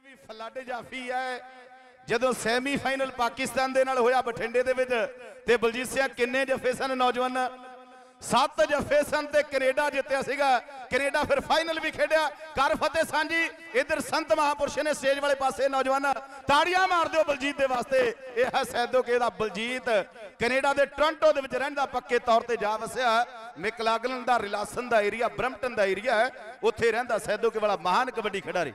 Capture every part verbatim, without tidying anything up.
भी फ्लड जाफी है जदों सैमी फाइनल पाकिस्तान दे नाल होया बठिंडे दे विच ते बलजीत सिंह किन्ने जफे सन नौजवान सत्त जफे सन ते कनेडा जितया सीगा कनेडा फिर फाइनल भी खेडिया कर फतेह सांझी इधर संत महापुरुष ने स्टेज वाले पासे नौजवान ताड़ियां मार दो बलजीत दे वास्ते यह है सैदो के दा बलजीत कनेडा दे टोरंटो दे विच रहिंदा पक्के तौर ते जा वसिया मिकलागलन दा रिलासन दा एरिया ब्रम्पटन दा एरिया है उत्थे रहिंदा सैदो के वाला महान कबड्डी खिडारी।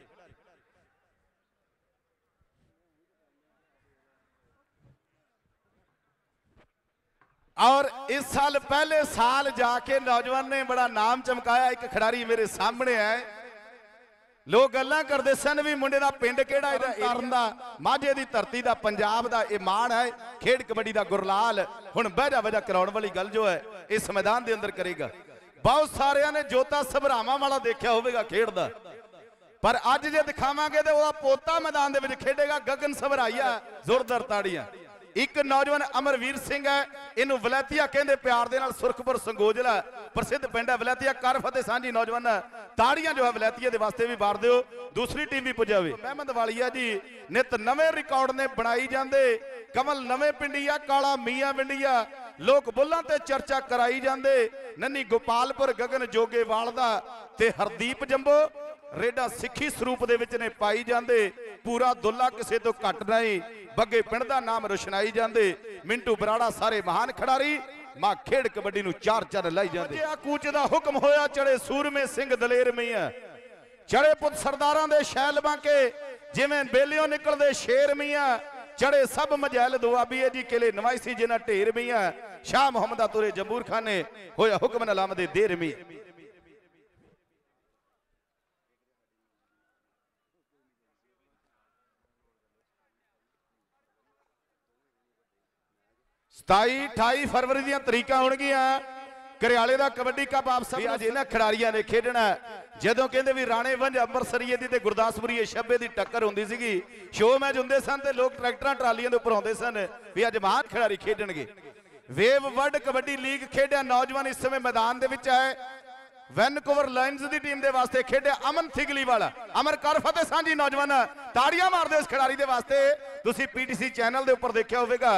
और इस साल पहले साल जाके नौजवान ने बड़ा नाम चमकाया एक खिडारी मेरे सामने है लोग गल्लां करदे सन भी मुंडे दा पिंड किहड़ा है तरन दा माझे दी धरती दा पंजाब दा ये मान है खेड कबड्डी दा गुरलाल हुण बहजा वजह कराउण वाली गल जो है इस मैदान दे अंदर करेगा। बहुत सारियां ने जोता सभरावां वाला देखिया होवेगा खेड दा पर अज जे दिखावांगे ते ओदा पोता मैदान दे विच खेडेगा गगन सभराइया जोरदार ताड़ियां। एक नौजवान अमरवीर सिंह है इनू वलैतिया कहते प्यार दे नाल सुरखपुर संगोजला प्रसिद्ध पिंड है वलैतिया कर फतेह सांझी नौजवान ताड़ियां जो है वलैतिया दे वास्ते भी मार दिओ दूसरी टीम भी पुजावे। अहमद वालिया जी नित नवे रिकॉर्ड ने बनाई जाते कमल नवे पिंडिया काला मियां पिंडिया लोग बुल्लां ते चर्चा कराई जाते नन्नी गोपालपुर गगन जोगेवाल दा ते हरदीप जंबो रेडा सिखी स्वरूप दे विच ने पाई जाते पूरा दुल्ला किसे तो घट नहीं बग्गे पिंड दा नाम रोशनाई जाते मिंटू बराड़ा सारे महान खिडारी मां खेड कबड्डी नूं चार चार लाई जाते। कूच दा हुक्म होया चढ़े सूरमे सिंह दलेर मियां चढ़े पुत सरदारां दे शैल बांके जिवें बेलियों निकलदे शेर मियां चढ़े सब मजैल दुआबी जी किले नवाइसी जिन्हां ढेर मियां शाह मुहम्मद तुरे जंबूर खाने होया हुक्म नलाम दे देर मियां। सताई अठाई फरवरी दी तरीका होणगियां घरियाले दा कबड्डी कप आप सब अज इन्हां खिडारियां ने खेडना जदों कहंदे भी राणे वंज अंबरसरीए दी ते गुरदासपुरीए छब्बे दी टक्कर हुंदी सीगी शो मैच हुंदे सन ते लोग ट्रैक्टरां ट्रालियां दे उपर आउंदे सन भी अज महान खिडारी खेडणगे। वेव वर्ल्ड कबड्डी लीग खेडिया नौजवान इस समय मैदान दे विच है वैनकूवर लायंस दी टीम दे वास्ते खेडिया अमन थिगली वाला अमर कर फतेह सांझी नौजवान ताड़ियां मारदे इस खिडारी दे वास्ते तुसीं पीटीसी चैनल दे उपर देखिया होवेगा।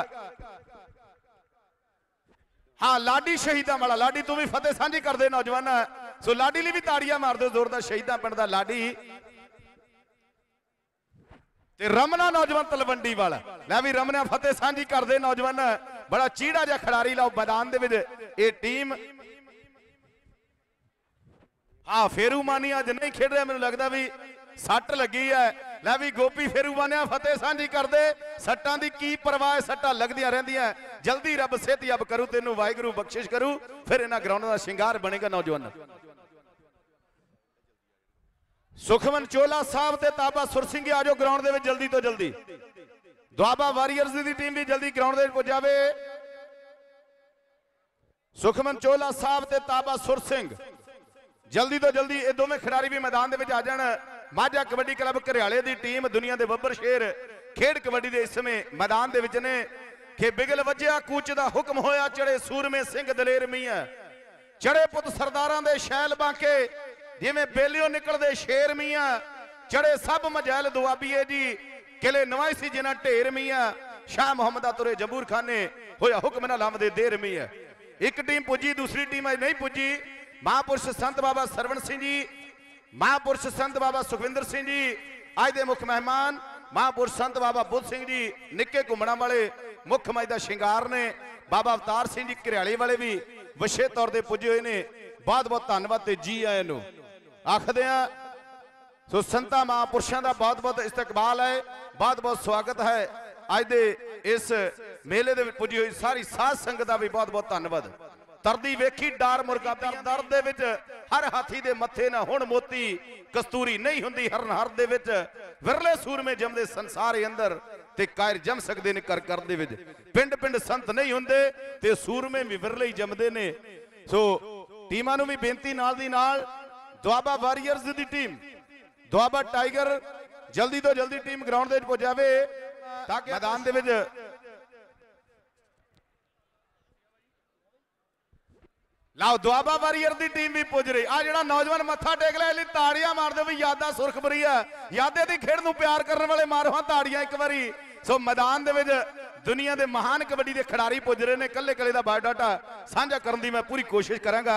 हाँ लाडी शहीदा वाला लाडी तू भी फतेह सांझी कर दे नौजवान सो लाडी ली भी ताड़ियां मार दो जोरदार शहीदा पिंड दा लाडी ते रमना नौजवान तलवंडी वाला लै भी रमना फतेह सांझी कर दे नौजवान बड़ा चीड़ा जा खिडारी लाओ मैदान दे विच ये टीम। हाँ फेरू मानी अज नहीं खेड रहा मैनूं लगदा भी सट लगी है लै भी गोपी फेरू मानिया फतेह सांझी कर दे सट्टां दी की परवाह सट्टां लगदियां रहिंदियां जल्दी रब सेहत याब करू तेनू वाहिगुरू बख्शिश करू फिर इन्हां ग्राउंड दा शिंगार बनेगा नौजवान। सुखमन चोला साहब ते ताबा सुर सिंह आजो ग्राउंड दे विच जल्दी तो जल्दी दुआबा वारियर्स दी टीम भी जल्दी ग्राउंड दे विच पुजावे। सुखमन चोला साहब ते ताबा सुर सिंह जल्दी तो जल्दी ये दोवें खिडारी भी मैदान दे विच आ जाण। माझा कबड्डी क्लब घरियाले दी टीम दुनिया दे बब्बर शेर खेड कबड्डी दे इस समय मैदान दे विच ने कि बिगल वज्जिया कूच दा हुक्म होया चढ़े सूरमे सिंह दलेर मियां चढ़े पुत सरदारां दे शैल बांके जिवें बेलियों निकलदे शेर मियां चढ़े सब मजैल दुआबीए जी किले नवाइसी जिन्हां ढेर मियां शाह मुहम्मद तुरे जंबूर खाने होया हुक्म नाल दे देर मियां। एक टीम पुजी दूसरी टीम अज नहीं पुजी महापुरुष संत बाबा सरवण सिंह जी महापुरुष संत बाबा सुखविंदर सिंह जी अज दे मुख मेहमान महापुरुष संत बाबा बुद्ध सिंह जी निक्के घुमणा वाले मुख मज दा शिंगार ने बाबा अवतार सिंह जी घरियाले वाले भी विशे तौर पर पुजे हुए ने बहुत बहुत धन्यवाद ते जी आए नूं आखदे आ। सो संतां महापुरुषों का बहुत बहुत इस्तकबाल है बहुत बहुत स्वागत है अज दे इस मेले दे पुजी हुई सारी साध संगत का भी बहुत बहुत धन्यवाद। तरदी वेखी डार मुर्गा दर्द दे विच हर हाथी दे मथे ना हुण मोती कस्तूरी नहीं हुंदी हरन हर दे विच विरले सूरमे जमदे संसार अंदर ते कायर जम सकदे ने कर कर दे विच पिंड पिंड संत नहीं हुंदे ते सूरमे भी विरले ही जमदे ने। सो टीमां नूं भी बेनती नाल दी नाल दुआबा वारियर्स दी टीम दुआबा टाइगर जल्दी तो जल्दी टीम ग्राउंड दे विच पहुंचावे ताकि मैदान दे विच लाओ दुआबा वारियर की टीम भी पुज रही। आ जो नौजवान मत्था टेक लिया इसलिए ताड़ियां मार दो भी यादा सुरखपुरी है। यादे की खेड नूं प्यार करने वाले मारो हाँ ताड़ियां एक बारी। सो मैदान दे विच दुनिया के महान कबड्डी के खिडारी पुज रहे हैं। कल्ले कल्ले दा बायोडाटा साझा करने की मैं पूरी कोशिश करांगा।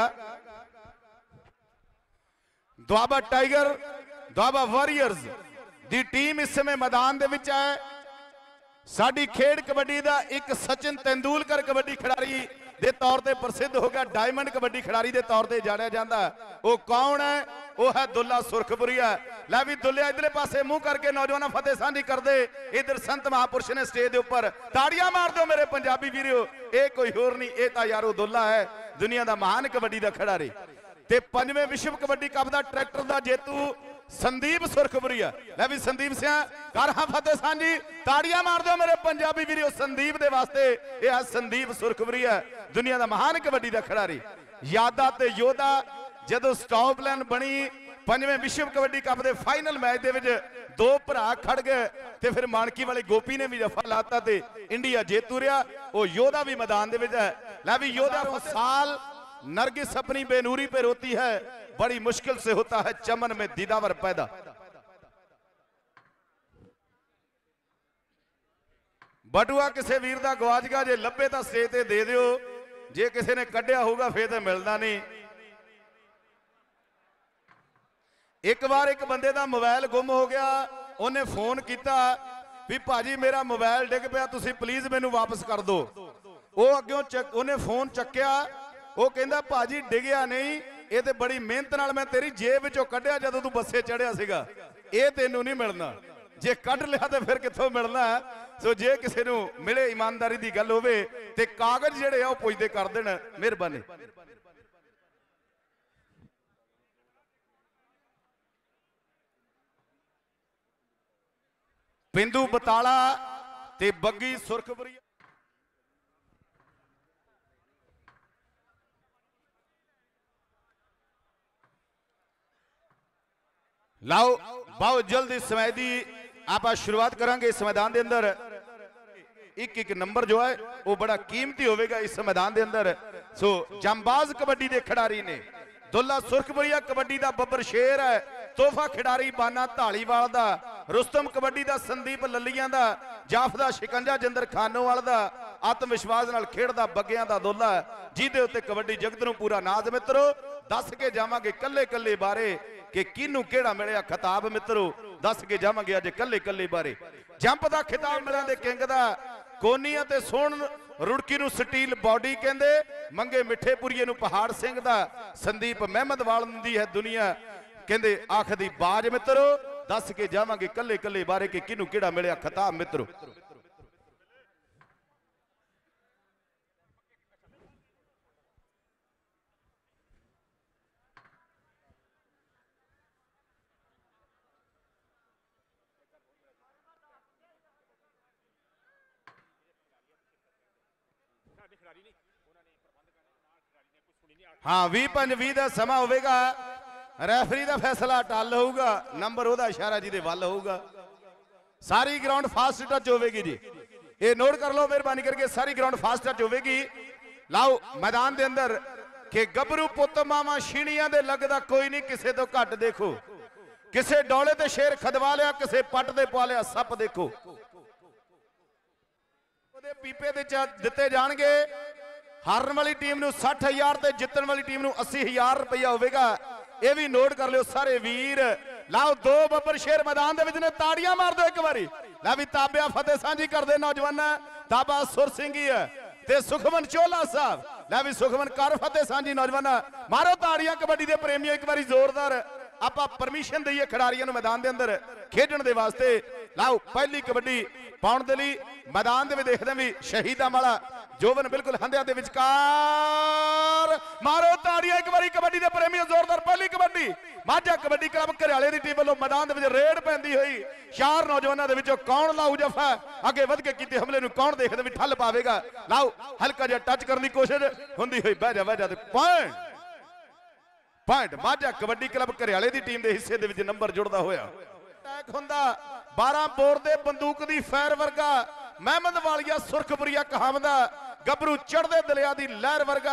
दुआबा टाइगर दुआबा वारियर्स की टीम इस समय मैदान दे विच है। साडी खेड कबड्डी का एक सचिन तेंदुलकर कबड्डी खिडारी दे तौर ते प्रसिद्ध हो गया। डायमंड कबड्डी खिडारी दे तौर ते जानिया जांदा। वो कौन है? वो है दुल्ला सुरखपुरिया। लै भी दुल्ले इधरले पासे मुंह करके नौजवान फतेह सांझी कर दे। इधर संत महापुरुष ने स्टेज के उपर ताड़ियां मार दो मेरे पंजाबी वीरो। ये कोई होर नहीं, ये तो यारो दुल्ला है दुनिया का महान कबड्डी का खिडारी ते पंजवें विश्व कबड्डी कप का ट्रैक्टर का जेतू संदीप सुरखपुरिया। लै भी संदीप सिंह कर हाँ फतेह सांझी ताड़ियां मार दो मेरे पंजाबी वीरो संदीप दे वास्ते। यह है संदीप सुरखपुरिया दुनिया का महान कबड्डी का खिडारी। यादा ते योधा जदों स्टॉप लाइन बनी पंजवें विश्व कबड्डी कप के फाइनल मैच दे विच दो भरा खड़ गए ते फिर मानकी वाले गोपी ने भी जफा लाता ते इंडिया जेतू रहा। वो योधा भी मैदान दे विच है। लै भी योधा साल नरगिस अपनी बेनूरी पे रोती है, बड़ी मुश्किल से होता है चमन में दीदावर पैदा। बटुआ किसी वीर का गवाच गया जे लभे तो स्टेज ते दे दिओ, जे किसी ने कढ़िया होगा फिर तो मिलना नहीं। एक बार एक बंदे का मोबाइल गुम हो गया, उन्हें फोन किया भी भाजी मेरा मोबाइल डिग पिया तुसी प्लीज मैनू वापस कर दो। वो अग्यों चक उन्हें फोन चक्या, वो कहता भाजी डिगया नहीं, ये तो बड़ी मेहनत नाल मैं तेरी जेब विचों कढ़िया जदों तू बसे चढ़िया सीगा, ये तेनू नहीं मिलना, जे कढ़ लिया तो फिर कित्थों मिलना है। सो जे किसी नू मिले ईमानदारी की गल होवे ते कागज जिहड़े आ पुछदे कर देण मेहरबानी। बिंदु बताला ते बग्गी सुरखपुरी। लाओ बहुत जल्द इस समय की आप शुरुआत करांगे। इस मैदान के अंदर एक एक नंबर जो है वो बड़ा कीमती होगा इस मैदान के अंदर। सो जांबाज कबड्डी के खिडारी ने दुल्ला सुरखपुरिया कबड्डी का बब्बर शेर है, तोहफा खिडारी बाना ढालीवाल का, रुस्तम कबड्डी का संदीप ललिया का, जाफदा शिकंजा जिंदर खानोवाल का, आत्म विश्वास नाल खेडदा बग्गियां दा दुल्ला जिहदे उत्ते कबड्डी जगत नूं पूरा नाज। मित्रो दस के जावांगे कल्ले कल्ले बारे कि किनू केड़ा मिलिया खिताब। मित्रों दस के जावांगे अज कल्ले कल्ले बारे। जंप का खिताब मिलिया दे किंग दा कोनिया ते सोन रुड़की नूं स्टील बॉडी कहंदे, मंगे मिठेपुरीए नूं पहाड़ सिंह दा, संदीप महमदवाल दी है दुनिया कहंदे आख दी बाज। मित्रों दस के जावांगे कल्ले कल्ले बारे कि किनू केड़ा मिलिया खिताब। मित्रों हाँ भी पंज भी का समा होगा, रैफरी का फैसला टल होगा, नंबर वह इशारा जी वल होगा। सारी ग्राउंड फास्ट टच होगी जी, ये नोट कर लो मेहरबानी करके, सारी ग्राउंड फास्ट टच होगी। लाओ मैदान के अंदर के गबरू पुत मावा छीणियां दे लगदा कोई नहीं किसे तो घट। देखो किसे डोले ते शेर खदवा लिया, किसे पट दे पा लिया सप। देखो पीपे दे दिते जाणगे। हारन वाली टीम नूं साठ हजार ते जितन वाली टीम नूं अस्सी हजार रुपया होगा। यह भी नोट कर लियो सारे वीर। लाओ दो बब्बर शेर मैदान दे विच ने, ताड़ियां मार दो एक बारी। ला भी ताबिया फतेह सांझी कर दे नौजवान, ताबा सुर सिंह ही है ते सुखमन चोला साहब। ला भी सुखमन कर फतेह सांझी नौजवान, मारो ताड़ियां कबड्डी दे प्रेमियों एक बारी जोरदार। आप परमिशन दईए खिडारियों मैदान के अंदर खेडण दे वास्ते। लाओ पहली कबड्डी पाउण दे लई मैदान दे देखदे भी शहीदां वाला जोवन बिल्कुल हंदिया दे विचकार। मारो ताड़ियां एक बारी कबड्डी दे प्रेमियों जोरदार। पहली कबड्डी माझा कबड्डी क्लब घरियाले दी टीम वालों मैदान दे विच रेड पैंदी होई। चार नौजवानों दे विचों कौन लाऊ जफा अगे वध के कीते हमले नूं कौन देखदे भी ठल पावेगा। लाओ हल्का जिहा टच करने की कोशिश हुंदी होई, बह जा बह जा ते point point Majha kabaddi club घरियाले दी टीम दे हिस्से दे विच नंबर जुड़दा होया। अटैक हुंदा बारह बोर दे बंदूक दी फैर वर्गा, महमद वालिया सुरखपुरिया कहावंदा, गबरू चढ़दे दलिया दी लहर वर्गा।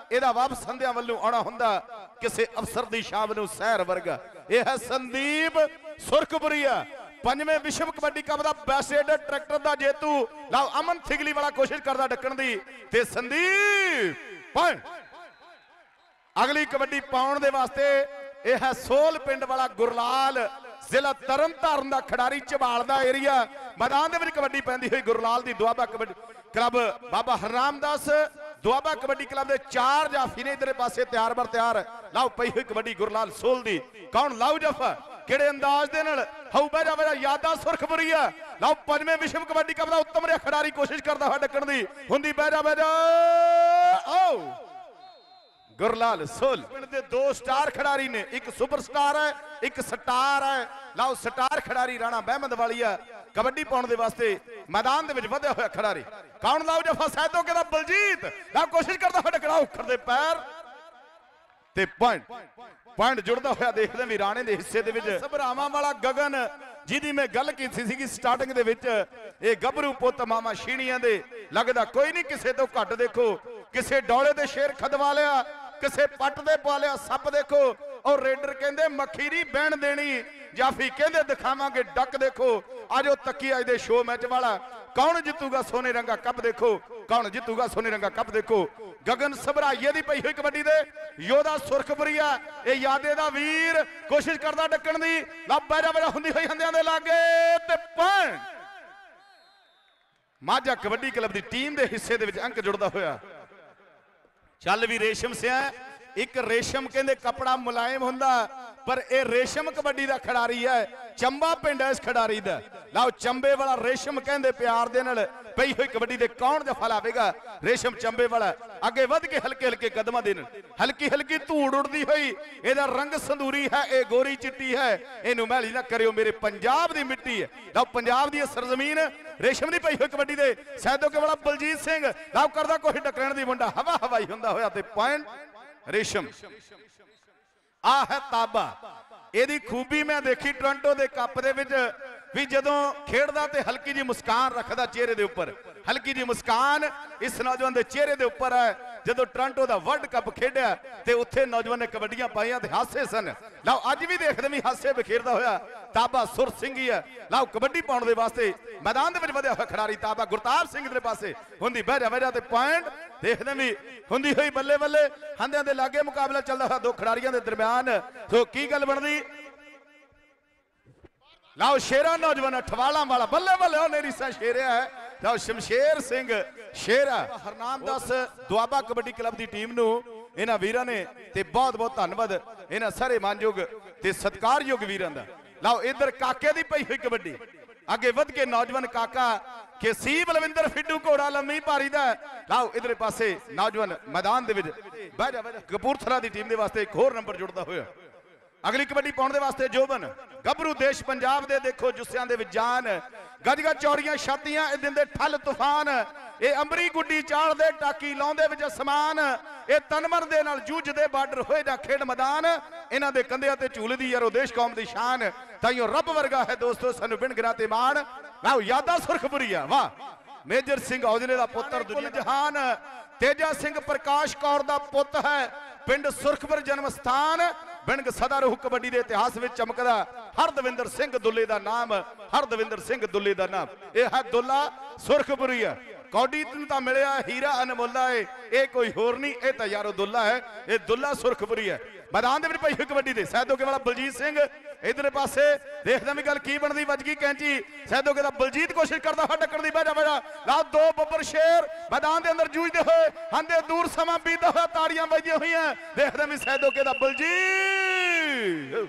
ਇਹਦਾ ਵਾਪਸ ਸੰਧਿਆ ਵੱਲੋਂ ਆਉਣਾ ਹੁੰਦਾ ਕਿਸੇ ਅਫਸਰ ਦੀ ਸ਼ਾਮ ਨੂੰ ਸਹਿਰ ਵਰਗਾ। ਇਹ ਹੈ ਸੰਦੀਪ ਸੁਰਖਪੁਰੀਆ, ਪੰਜਵੇਂ ਵਿਸ਼ਵ ਕਬੱਡੀ ਕੱਪ ਦਾ ਬੈਸਟ ਟਰੈਕਟਰ ਦਾ ਜੇਤੂ। ਲਓ ਅਮਨ ਥਿਗਲੀ ਵਾਲਾ ਕੋਸ਼ਿਸ਼ ਕਰਦਾ ਡੱਕਣ ਦੀ ਤੇ ਸੰਦੀਪ ਪੁਆਇੰਟ। ਅਗਲੀ ਕਬੱਡੀ ਪਾਉਣ ਦੇ ਵਾਸਤੇ ਇਹ ਹੈ ਸੋਲ ਪਿੰਡ ਵਾਲਾ ਗੁਰਲਾਲ, ਜ਼ਿਲ੍ਹਾ ਤਰਨਤਾਰਨ ਦਾ ਖਿਡਾਰੀ, ਝਬਾਲ ਦਾ ਏਰੀਆ। ਮੈਦਾਨ ਦੇ ਵਿੱਚ ਕਬੱਡੀ ਪੈਂਦੀ ਹੋਈ ਗੁਰਲਾਲ ਦੀ ਦੁਆਬਾ ਕਬੱਡੀ ਕਲੱਬ ਬਾਬਾ ਹਰਨਾਮਦਾਸ ਦੁਆਬਾ ਕਬੱਡੀ ਕਲੱਬ ਦੇ ਚਾਰ ਜਾਫੀ ਨੇ ਇਧਰੇ ਪਾਸੇ ਤਿਆਰ ਬਰ ਤਿਆਰ। ਲਓ ਪਈ ਹੋਈ ਕਬੱਡੀ ਗੁਰਲਾਲ ਸੋਲ ਦੀ, ਕੌਣ ਲਾਉ ਜਫਾ ਕਿਹੜੇ ਅੰਦਾਜ਼ ਦੇ ਨਾਲ ਹਾਉ ਬਹਿ ਜਾ ਬਹਿ ਜਾ ਯਾਦਾਂ ਸੁਰਖਪੁਰੀਆ। ਲਓ ਪੰਜਵੇਂ ਵਿਸ਼ਵ ਕਬੱਡੀ ਕੱਪ ਦਾ ਉੱਤਮ ਰਿਹਾ ਖਿਡਾਰੀ ਕੋਸ਼ਿਸ਼ ਕਰਦਾ ਹੋਇਆ ਡੱਕਣ ਦੀ ਹੁੰਦੀ, ਬਹਿ ਜਾ ਬਹਿ ਜਾ ਆਓ ਗੁਰਲਾਲ ਸੋਲ। ਪਿੰਡ ਦੇ ਦੋ ਸਟਾਰ ਖਿਡਾਰੀ ਨੇ, ਇੱਕ ਸੁਪਰ ਸਟਾਰ ਹੈ ਇੱਕ ਸਟਾਰ ਹੈ। ਲਓ ਸਟਾਰ ਖਿਡਾਰੀ ਰਾਣਾ ਬਹਿਮਦ ਵਾਲੀਆ ਕਬੱਡੀ ਪਾਉਣ ਦੇ ਵਾਸਤੇ ਮੈਦਾਨ ਦੇ ਵਿੱਚ ਵਧਿਆ ਹੋਇਆ ਖਿਡਾਰੀ, ਕੌਣ ਲਾਉ ਜਫਾ ਸੈਦੋ ਕਹਿੰਦਾ ਬਲਜੀਤ। ਲਓ ਕੋਸ਼ਿਸ਼ ਕਰਦਾ ਹੋਇਆ ਡੱਕਣਾ ਉੱਖਰ ਦੇ ਪੈਰ ਤੇ ਪੁਆਇੰਟ ਪੁਆਇੰਟ ਜੁੜਦਾ ਹੋਇਆ ਦੇਖਦੇ ਵੀ ਰਾਣੇ ਦੇ ਹਿੱਸੇ ਦੇ ਵਿੱਚ ਸਭਰਾਵਾਂ ਵਾਲਾ ਗਗਨ, ਜਿਹਦੀ ਮੈਂ ਗੱਲ ਕੀਤੀ ਸੀਗੀ ਸਟਾਰਟਿੰਗ ਦੇ ਵਿੱਚ। ਇਹ ਗੱਭਰੂ ਪੁੱਤ ਮਾਮਾ ਸ਼ੀਣੀਆਂ ਦੇ, ਲੱਗਦਾ ਕੋਈ ਨਹੀਂ ਕਿਸੇ ਤੋਂ ਘੱਟ। ਦੇਖੋ ਕਿਸੇ ਡੌਲੇ ਦੇ ਸ਼ੇਰ ਖਦਵਾ ਲਿਆ, ਕਿਸੇ ਪੱਟ ਦੇ ਪਾ ਲਿਆ ਸੱਪ। ਦੇਖੋ ਔਰ ਰੇਡਰ ਕਹਿੰਦੇ ਮੱਖੀ ਨਹੀਂ ਬਹਿਣ ਦੇਣੀ, ਜਾਫੀ ਕਹਿੰਦੇ ਦਿਖਾਵਾਂਗੇ ਡੱਕ। ਦੇਖੋ ਅੱਜ ਉਹ ਤੱਕੀ ਅੱਜ ਦੇ ਸ਼ੋ ਮੈਚ ਵਾਲਾ, ਕੌਣ ਜਿੱਤੂਗਾ ਸੋਨੇ ਰੰਗਾ ਕੱਪ। ਦੇਖੋ ਕੌਣ ਜਿੱਤੂਗਾ ਸੋਨੇ ਰੰਗਾ ਕੱਪ। ਦੇਖੋ ਗਗਨ ਸਭਰਾਈਏ ਦੀ ਪਈ ਹੋਈ ਕਬੱਡੀ ਦੇ ਯੋਧਾ ਸੁਰਖਪੁਰੀਆ, ਇਹ ਯਾਦੇ ਦਾ ਵੀਰ ਕੋਸ਼ਿਸ਼ ਕਰਦਾ ਡੱਕਣ ਦੀ। ਲੱਭ ਬੈਰਾ ਬੈਰਾ ਹੁੰਦੀ ਹੋਈ ਹੰਦਿਆਂ ਦੇ ਲਾਗੇ ਤੇ ਪੁਆਇੰਟ। ਮਾਝਾ ਕਬੱਡੀ ਕਲੱਬ ਦੀ ਟੀਮ ਦੇ ਹਿੱਸੇ ਦੇ ਵਿੱਚ ਅੰਕ ਜੁੜਦਾ ਹੋਇਆ। ਚੱਲ ਵੀ ਰੇਸ਼ਮ ਸਿਆ, ਇੱਕ ਰੇਸ਼ਮ ਕਹਿੰਦੇ ਕਪੜਾ ਮੁਲਾਇਮ ਹੁੰਦਾ, ਪਰ ਇਹ ਰੇਸ਼ਮ ਕਬੱਡੀ ਦਾ ਖਿਡਾਰੀ ਹੈ। ਚੰਬਾ ਪਿੰਡ ਹੈ ਇਸ ਖਿਡਾਰੀ ਦਾ। ਲਓ ਚੰਬੇ ਵਾਲਾ ਰੇਸ਼ਮ ਕਹਿੰਦੇ ਪਿਆਰ ਦੇ ਨਾਲ ਪਈ ਹੋਈ ਕਬੱਡੀ ਦੇ ਕੌਣ ਜਫਾ ਲਾਵੇਗਾ। ਰੇਸ਼ਮ ਚੰਬੇ ਵਾਲਾ ਅੱਗੇ ਵੱਧ ਕੇ ਹਲਕੇ ਹਲਕੇ ਕਦਮਾਂ ਦੇ ਨਾਲ, ਹਲਕੀ ਹਲਕੀ ਧੂੜ ਉੜਦੀ ਹੋਈ। ਇਹਦਾ ਰੰਗ ਸੰਦੂਰੀ ਹੈ, ਇਹ ਗੋਰੀ ਚਿੱਟੀ ਹੈ। ਇਹਨੂੰ ਮੈਲੀ ਨਾ ਕਰਿਓ, ਮੇਰੇ ਪੰਜਾਬ ਦੀ ਮਿੱਟੀ ਹੈ। ਲਓ ਪੰਜਾਬ ਦੀ ਸਰਜ਼ਮੀਨ ਰੇਸ਼ਮ ਦੀ ਪਈ ਹੋਈ ਕਬੱਡੀ ਦੇ ਸੈਦੋਕੇ ਵਾਲਾ ਬਲਜੀਤ ਸਿੰਘ। ਲਓ ਕਰਦਾ ਕੋਈ ਟਕਰਾਣ ਦੀ ਮੁੰਡਾ ਹਵਾ ਹਵਾਈ ਹੁੰਦਾ ਹੋਇਆ ਤੇ ਪੁਆਇੰਟ ਰੇਸ਼ਮ। ਆ ਹੈ ਤਾਬਾ, ਇਹਦੀ ਖੂਬੀ ਮੈਂ ਦੇਖੀ ਟੋਰਾਂਟੋ ਦੇ ਕੱਪ ਦੇ ਵਿੱਚ ਵੀ ਜਦੋਂ ਖੇਡਦਾ ਤੇ ਹਲਕੀ ਜੀ ਮੁਸਕਾਨ ਰੱਖਦਾ ਚਿਹਰੇ ਦੇ ਉੱਪਰ। ਹਲਕੀ ਜੀ ਮੁਸਕਾਨ ਇਸ ਨੌਜਵਾਨ ਦੇ ਚਿਹਰੇ ਦੇ ਉੱਪਰ ਹੈ। ਜਦੋਂ ਟੋਰਾਂਟੋ ਦਾ ਵਰਲਡ ਕੱਪ ਖੇਡਿਆ ਤੇ ਉੱਥੇ ਨੌਜਵਾਨ ਨੇ ਕਬੱਡੀਆਂ ਪਾਈਆਂ ਤੇ ਹਾਸੇ ਸਨ। ਲਓ ਅੱਜ ਵੀ ਦੇਖਦੇ ਵੀ ਹਾਸੇ ਬਿਖੇਰਦਾ ਹੋਇਆ ਤਾਬਾ ਸੁਰ ਸਿੰਘ ਹੀ ਹੈ। ਲਓ ਕਬੱਡੀ ਪਾਉਣ ਦੇ ਵਾਸਤੇ ਮੈਦਾਨ ਦੇ ਵਿੱਚ ਵਧਿਆ ਹੋਇਆ ਖਿਡਾਰੀ ਤਾਬਾ ਗੁਰਤਾਰ ਸਿੰਘ ਦੇ ਪਾਸੇ ਹੁੰਦੀ ਬਹਿ ਜਾ ਬਹਿ ਜਾ ਤੇ ਪੁਆਇੰਟ ਦੇਖਦੇ ਵੀ ਹੁੰਦੀ ਹੋਈ ਬੱਲੇ ਬੱਲੇ ਹੰਦਿਆਂ ਦੇ ਲਾਗੇ ਮੁਕਾਬਲਾ ਚੱਲਦਾ ਹੋਇਆ ਦੋ ਖਿਡਾਰੀਆਂ ਦੇ ਦਰਮਿਆਨ। ਸੋ ਕੀ ਗੱਲ ਬਣਦੀ। ਲਓ ਸ਼ੇਰਾ ਨੌਜਵਾਨ ਠਵਾਲਾਂ ਵਾਲਾ ਬੱਲੇ ਬੱਲੇ ਉਹ ਨੇਰੀਸਾ ਸ਼ੇਰਿਆ ਹੈ। ਲਓ ਸ਼ਮਸ਼ੇਰ ਸਿੰਘ ਸ਼ੇਰਾ ਹਰਨਾਮਦਾਸ ਦੁਆਬਾ ਕਬੱਡੀ ਕਲੱਬ ਦੀ ਟੀਮ ਨੂੰ ਇਹਨਾਂ ਵੀਰਾਂ ਨੇ ਤੇ ਬਹੁਤ ਬਹੁਤ ਧੰਨਵਾਦ ਇਹਨਾਂ ਸਾਰੇ ਮਾਨਯੋਗ ਤੇ ਸਤਿਕਾਰਯੋਗ ਵੀਰਾਂ ਦਾ। ਲਓ ਇਧਰ ਕਾਕੇ ਦੀ ਪਈ ਹੋਈ ਕਬੱਡੀ, ਅੱਗੇ ਵੱਧ ਕੇ ਨੌਜਵਾਨ ਕਾਕਾ ਕਿ ਸੀ ਬਲਵਿੰਦਰ ਫਿੱਡੂ ਘੋੜਾ ਲੰਮੀ ਭਾਰੀ ਦਾ। ਲਓ ਇਧਰੇ ਪਾਸੇ ਨੌਜਵਾਨ ਮੈਦਾਨ ਦੇ ਵਿੱਚ ਬਹਿ ਜਾ ਬਹਿ ਜਾ ਕਪੂਰਥਲਾ ਦੀ ਟੀਮ ਦੇ ਵਾਸਤੇ ਇੱਕ ਹੋਰ ਨੰਬਰ ਜੁੜਦਾ ਹੋਇਆ। ਅਗਲੀ ਕਬੱਡੀ ਪਾਉਣ ਦੇ ਵਾਸਤੇ ਜੋਬਨ ਗੱਭਰੂ ਦੇਸ਼ ਪੰਜਾਬ ਦੇ ਦੇਖੋ ਜੁੱਸਿਆਂ ਦੇ ਵਿੱਚ ਜਾਨ, ਗੱਜ ਗੱਜ ਚੌੜੀਆਂ ਛਾਤੀਆਂ ਇਹ ਦਿੰਦੇ ਠੱਲ ਤੂਫਾਨ। ਇਹ ਅੰਬਰੀ ਗੁੱਡੀ ਚਾਲ ਦੇ ਟਾਕੀ ਲਾਉਂਦੇ ਵਿੱਚ ਅਸਮਾਨ। ਇਹ ਤਨਮਨ ਦੇ ਨਾਲ ਜੂਝਦੇ ਬਾਰਡਰ ਹੋਏ ਦਾ ਖੇਡ ਮੈਦਾਨ। ਇਹਨਾਂ ਦੇ ਕੰਧਿਆਂ ਤੇ ਝੂਲਦੀ ਯਾਰੋ ਦੇਸ਼ ਕੌਮ ਦੀ ਸ਼ਾਨ। ਤਾਈਓ ਰੱਬ ਵਰਗਾ ਹੈ ਦੋਸਤੋ ਸਾਨੂੰ ਬਿਨ ਗਿਣਾ ਤੇ ਮਾਣ। ਲਓ ਯਾਦਾਂ ਸੁਰਖਪੁਰੀਆ ਵਾਹ। ਮੇਜਰ ਸਿੰਘ ਔਜਲੇ ਦਾ ਪੁੱਤਰ ਦੁਨੀਆ ਜਹਾਨ, ਤੇਜਾ ਸਿੰਘ ਪ੍ਰਕਾਸ਼ ਕੌਰ ਦਾ ਪੁੱਤ ਹੈ। ਪਿੰਡ ਸੁਰਖਪੁਰ ਜਨਮ ਸਥਾਨ। ਬਿੰਗ ਸਦਾ ਰਹੂ ਕਬੱਡੀ ਦੇ ਇਤਿਹਾਸ ਵਿੱਚ ਚਮਕਦਾ ਹਰਦਵਿੰਦਰ ਸਿੰਘ ਦੁੱਲੇ ਦਾ ਨਾਮ। ਹਰਦਵਿੰਦਰ ਸਿੰਘ ਦੁੱਲੇ ਦਾ ਨਾਮ ਇਹ ਹੈ ਦੁੱਲਾ ਸੁਰਖਪੁਰੀਆ। ਕੌਡੀ ਨੂੰ ਤਾਂ ਮਿਲਿਆ ਹੀਰਾ ਅਨਮੋਲਾ ਏ, ਇਹ ਕੋਈ ਹੋਰ ਨਹੀਂ, ਇਹ ਤਾਂ ਯਾਰੋ ਦੁੱਲਾ ਹੈ। ਇਹ ਦੁੱਲਾ ਸੁਰਖਪੁਰੀਆ ਮੈਦਾਨ ਦੇ ਵਿੱਚ ਪਈ ਹੋਈ ਕਬੱਡੀ ਦੇ ਸੈਦੋਕੇ ਵਾਲਾ ਬਲਜੀਤ ਸਿੰਘ ਇਧਰ ਪਾਸੇ ਦੇਖਦਾ ਵੀ ਗੱਲ ਕੀ ਬਣਦੀ। ਵੱਜ ਗਈ ਕੈਂਚੀ ਸੈਦੋਕੇ ਦਾ ਬਲਜੀਤ ਕੋਸ਼ਿਸ਼ ਕਰਦਾ ਹੈ ਟੱਕਣ ਦੀ। ਬੈਠਾ ਬੈਠਾ ਲਾ ਦੋ ਬੱਬਰ ਸ਼ੇਰ ਮੈਦਾਨ ਦੇ ਅੰਦਰ ਜੂਝਦੇ ਹੋਏ ਹੰਦੇ ਦੂਰ ਸਮਾਂ ਬੀਤਦਾ ਹੋਇਆ ਤਾੜੀਆਂ ਵੱਜਦੀਆਂ ਹੋਈਆਂ। ਦੇਖਦਾ ਵੀ ਸੈਦੋਕੇ ਦਾ ਬਲਜੀਤ।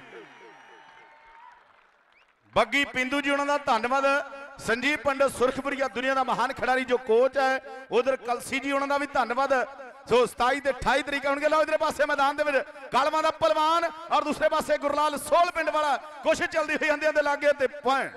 ਬੱਗੀ ਪਿੰਦੂ ਜੀ ਉਹਨਾਂ ਦਾ ਧੰਨਵਾਦ। ਸੰਜੀਵ ਪੰਡਤ ਸੁਰਖਪੁਰੀਆ ਦੁਨੀਆ ਦਾ ਮਹਾਨ ਖਿਡਾਰੀ ਜੋ ਕੋਚ ਹੈ। ਉਧਰ ਕਲਸੀ ਜੀ ਉਹਨਾਂ ਦਾ ਵੀ ਧੰਨਵਾਦ। ਸੋ ਸਤਾਈ ਤੇ ਅਠਾਈ ਤਰੀਕ ਹੋਣਗੇ। ਲਓ ਇਧਰੇ ਪਾਸੇ ਮੈਦਾਨ ਦੇ ਵਿੱਚ ਕਾਲਵਾਂ ਦਾ ਪਹਿਲਵਾਨ ਔਰ ਦੂਸਰੇ ਪਾਸੇ ਗੁਰਲਾਲ ਸੋਲ ਪਿੰਡ ਵਾਲਾ ਕੋਸ਼ਿਸ਼ ਚੱਲਦੀ ਹੋਈ ਹੰਦਿਆਂ ਦੇ ਲਾਗੇ ਤੇ ਪੁਆਇੰਟ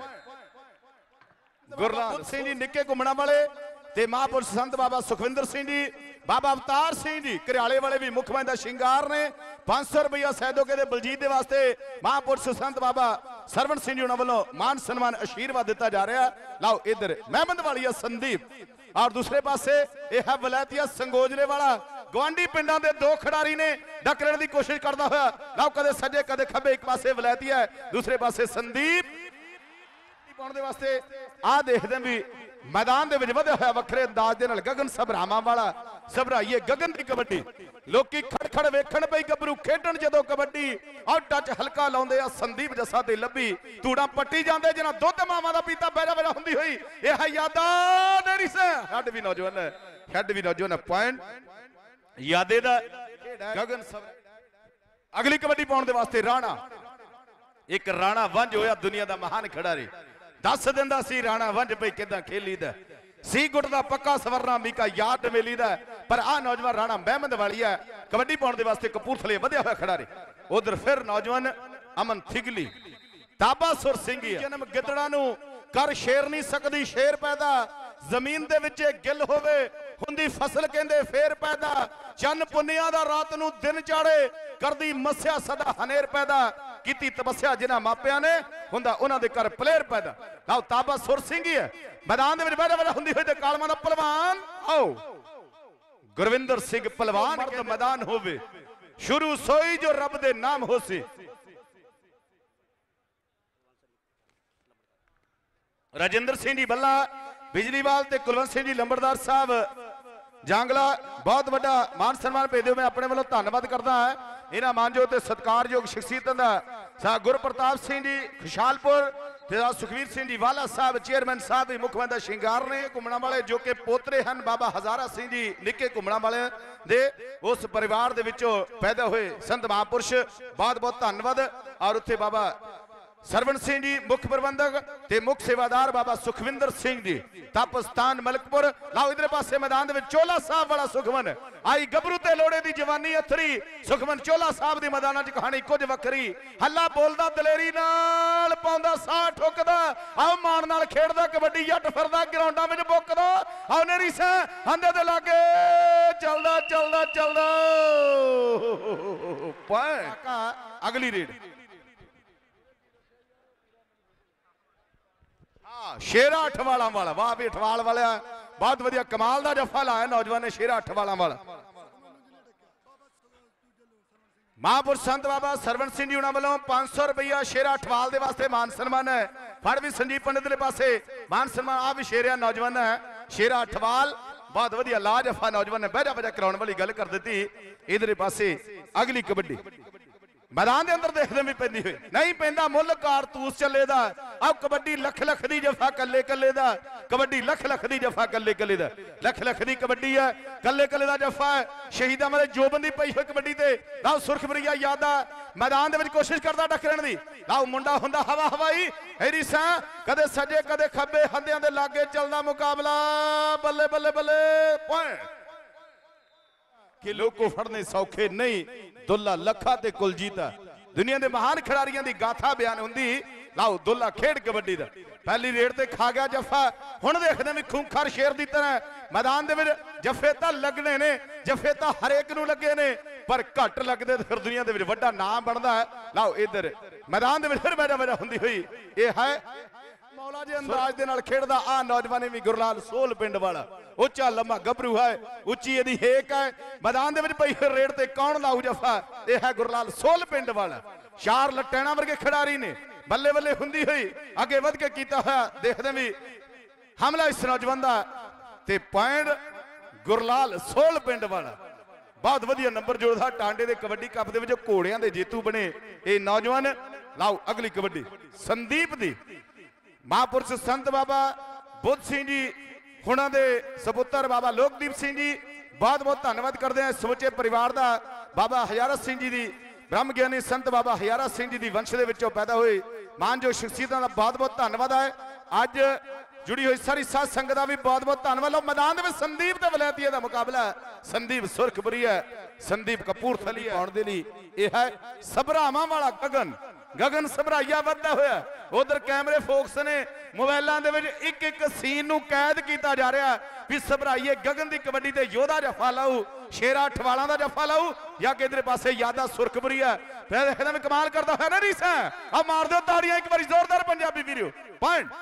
ਗੁਰਲਾਲ ਸਿੰਘ ਜੀ ਨਿੱਕੇ ਘੁੰਮਣਾ ਵਾਲੇ ਤੇ ਮਹਾਂਪੁਰਸ਼ ਸੰਤ ਬਾਬਾ ਸੁਖਵਿੰਦਰ ਸਿੰਘ ਜੀ, ਬਾਬਾ ਅਵਤਾਰ ਸਿੰਘ ਜੀ ਘਰਿਆਲੇ ਵਾਲੇ ਵੀ ਮੁੱਖ ਮਹਿੰਦਾ ਸ਼ਿੰਗਾਰ ਨੇ। ਪੰਜ ਸੌ ਰੁਪਇਆ ਸੈਦੋਕੇ ਦੇ ਬਲਜੀਤ ਦੇ ਵਾਸਤੇ ਮਹਾਂਪੁਰਸ਼ ਸੰਤ ਬਾਬਾ ਸਰਵਣ ਸਿੰਘ ਜੀ ਉਹਨਾਂ ਵੱਲੋਂ ਮਾਨ ਸਨਮਾਨ ਆਸ਼ੀਰਵਾਦ ਦਿੱਤਾ ਜਾ ਰਿਹਾ। ਲਓ ਇਧਰ ਮਹਿਮਦ ਵਾਲੀਆ ਸੰਦੀਪ ਔਰ ਦੂਸਰੇ ਪਾਸੇ ਇਹ ਹੈ ਵਲੈਤੀਆ ਸੰਗੋਜਲੇ ਵਾਲਾ गवांडी पिंडां दे दो खिडारी ने डकरन की कोशिश करता हुआ लो कदे सज्जे कदे खब्बे एक पासे वलैती है दूसरे पासे संदीप पाने दे वास्ते आ देखदे भी मैदान दे विच वधे होया वखरे अंदाज दे नाल गगन सबरामा वाला सबराइए गगन की कबड्डी लोकी खड़खड़ वेखण पई गबरू खेडण जदों कबड्डी आ टच हल्का लाउंदे आ संदीप जस्सा ते लब्बी तूड़ा पट्टी जांदे जिन्हां दुध मावां दा पीता बैरा बैरा हुंदी होई ए है यादा डेरी से हट भी नौजवान हट भी नौजवान पॉइंट यादे दा गगन सब अगली कबड्डी पाउण दे वास्ते राणा एक राणा वंज होया दुनिया दा महान खिडारी दस दिंदा सी राणा वंज पई किदां खेलीदा सी गुट दा पक्का सवरना मीका याद मेलीदा पर आ नौजवान राणा महमद वाली है कबड्डी पाउण दे वास्ते कपूरथले वधिया होया खिडारी उधर फिर नौजवान अमन थिगली ताबा सुर सिंह जन्म गिदड़ा नू कर शेर नहीं सकदी शेर पैदा जमीन दे विच गिल होवे हुंदी फसल कहंदे फेर पैदा चन पुनिया दा रात नू दिन चाड़े करदी मस्या सदा हनेर पैदा कीती तपस्या जिन्हां मापियां ने हुंदा उन्हां दे घर प्लेयर पैदा आओ ताबा सुर सिंह ही है मैदान दे विच बैठा बैठा हुंदी होई ते कालमा दा पहलवान आओ गुरविंदर सिंह पहलवान मर्द मैदान होवे शुरू सोई जो रब दे नाम होसी राजेंद्र सिंह जी बल्ला बिजलीवाल ते कुलवंत सिंह जी लंबरदार साहब जांगला बहुत बड़ा मान सम्मान भेजो मैं अपने वालों धन्यवाद करता है इन्हां मानजो ते सत्कारयोग शख्सियतां दा सा गुरप्रताप सिंह जी खुशालपुर ते सुखवीर सिंह जी वाला साहब चेयरमैन साहब भी मुख मंदा शिंगार ने घुमणा वाले जो कि पोतरे हैं बाबा हजारा सिंह जी निके घुमणा वाले दे उस परिवार दे विचों पैदा हुए संत महापुरुष बहुत बहुत धन्यवाद और उत्थे बाबा सरवण सिंह जी मुख्य प्रबंधक ते मुख्य सेवादार बाबा सुखविंदर सिंह जी तपस्थान मलकपुर लाओ इधर पासे मैदान दे विच चोला साहब वाला सुखमन आई गबरू ते लोड़े दी जवानी अथरी सुखमन चोला साहब दी मैदानां च कहानी कुछ वखरी हल्ला बोलदा दलेरी नाल पाउंदा साह ठोकदा आओ मान नाल खेडदा कबड्डी जट फिरदा ग्राउंडां विच बुकदा आओ नेरी सा हंदे दे लागे चलदा चलदा चलदा अगली रेड शेरा अठवाला वाला वाह भी अठवाल वाला बहुत वधिया कमाल दा जफा लाया नौजवान ने शेरा अठवाला वाला महापुरुष संत बाबा सरवण सिंह जी उन्हां वालों पांच सौ रुपया शेरा अठवाल दे वास्ते मान सम्मान है फड़ भी संजीव पंडित दे पासे मान सम्मान आ भी शेरिया नौजवान है शेरा अठवाल बहुत वधिया लाजफा नौजवान ने बहजा बहजा कराउण वाली गल कर दी इधर पासे अगली कबड्डी मैदान के अंदर देखने भी पैंदी हुई नहीं पैंदा मुल कारतूस चले दा अब कबड्डी लख लख दी जफा कले कले दा कबड्डी लख लख दी जफा कले कले दा लख लख दी कबड्डी है कले कले दा जफा है शहीदा वाले जोबन दी पई हुई कबड्डी ते लाओ सुरखबरिया यादा मैदान दे विच कोशिश करदा टकरन दी लाओ मुंडा हुंदा हवा हवाई हेरी सा कदे सजे कदे खब्बे हंदियां दे लागे चलदा मुकाबला बल्ले बल्ले बल्ले पॉइंट कि लोग को फड़ने सौखे नहीं दुल्ला लखा ते कुलजीता दुनिया के महान खिडारियों की गाथा बयान होंगी लाओ दुल्ला खेड कबड्डी दा पहली रेड ते खा गया जफा हुण देखदे भी खूंखार शेर की तरह मैदान दे विच जफे तां लगने ने जफे तां हरेक नूं लगे ने पर घट लगदे फिर दुनिया दे विच वड्डा नाम बनदा है लाओ इधर मैदान दे विच फिर बैठा बैठा हुंदी हुई ये है मौला जी अंदाज दे नाल खेडदा आ नौजवानी भी गुरलाल सोल पिंड वाला उच्चा लम्मा गबरू है उच्ची यदि हेक है मैदान दे विच पई रेड ते कौन लाऊ जफा ये है गुरलाल सोल पिंड वाला चार लटैना वर्गे खिडारी ने बल्ले बल्ले हुंदी हुई अगे वध के कीता होया देखदे भी हमला इस नौजवान दा ते पॉइंट गुरलाल सोल पिंड वाला बहुत वधिया नंबर जोड़दा टांडे दे कबड्डी कप दे विच घोड़ियां दे जेतू बने ये नौजवान लाओ अगली कबड्डी संदीप दी महापुरुष संत बाबा बुद्ध सिंह जी हुणां दे सपुत्र बाबा लोकदीप सिंह जी बहुत बहुत धन्यवाद करते हैं समूचे परिवार का बाबा हजारा सिंह जी की ब्रह्म ज्ञानी संत बाबा हजारा सिंह जी की वंश के विचों पैदा हुए मानजो शख्सियतां दा बहुत बहुत धन्यवाद है अज जुड़ी हुई सारी साध संगत का भी बहुत बहुत धन्यवाद लो मैदान में संदीप ते वलैतीए का मुकाबला संदीप सुरखपुरी है संदीप कपूरथली पाउण दे लई यह है सबरावां वाला गगन गगन सबराइया वधदा होया उधर कैमरे फोकस ने मोबाइलों के एक एक सीन नूं कैद किया जा रहा भी सबराइए गगन की कबड्डी ते योधा जफा लाऊ शेरा अठवाला का जफा लाऊ या कि इधर पासे यादा सुरखपुरी है फिर देखना भी कमाल करता है ना रीसा अब मार दो ताड़ियां एक बार जोरदार पंजाबी वीडियो पॉइंट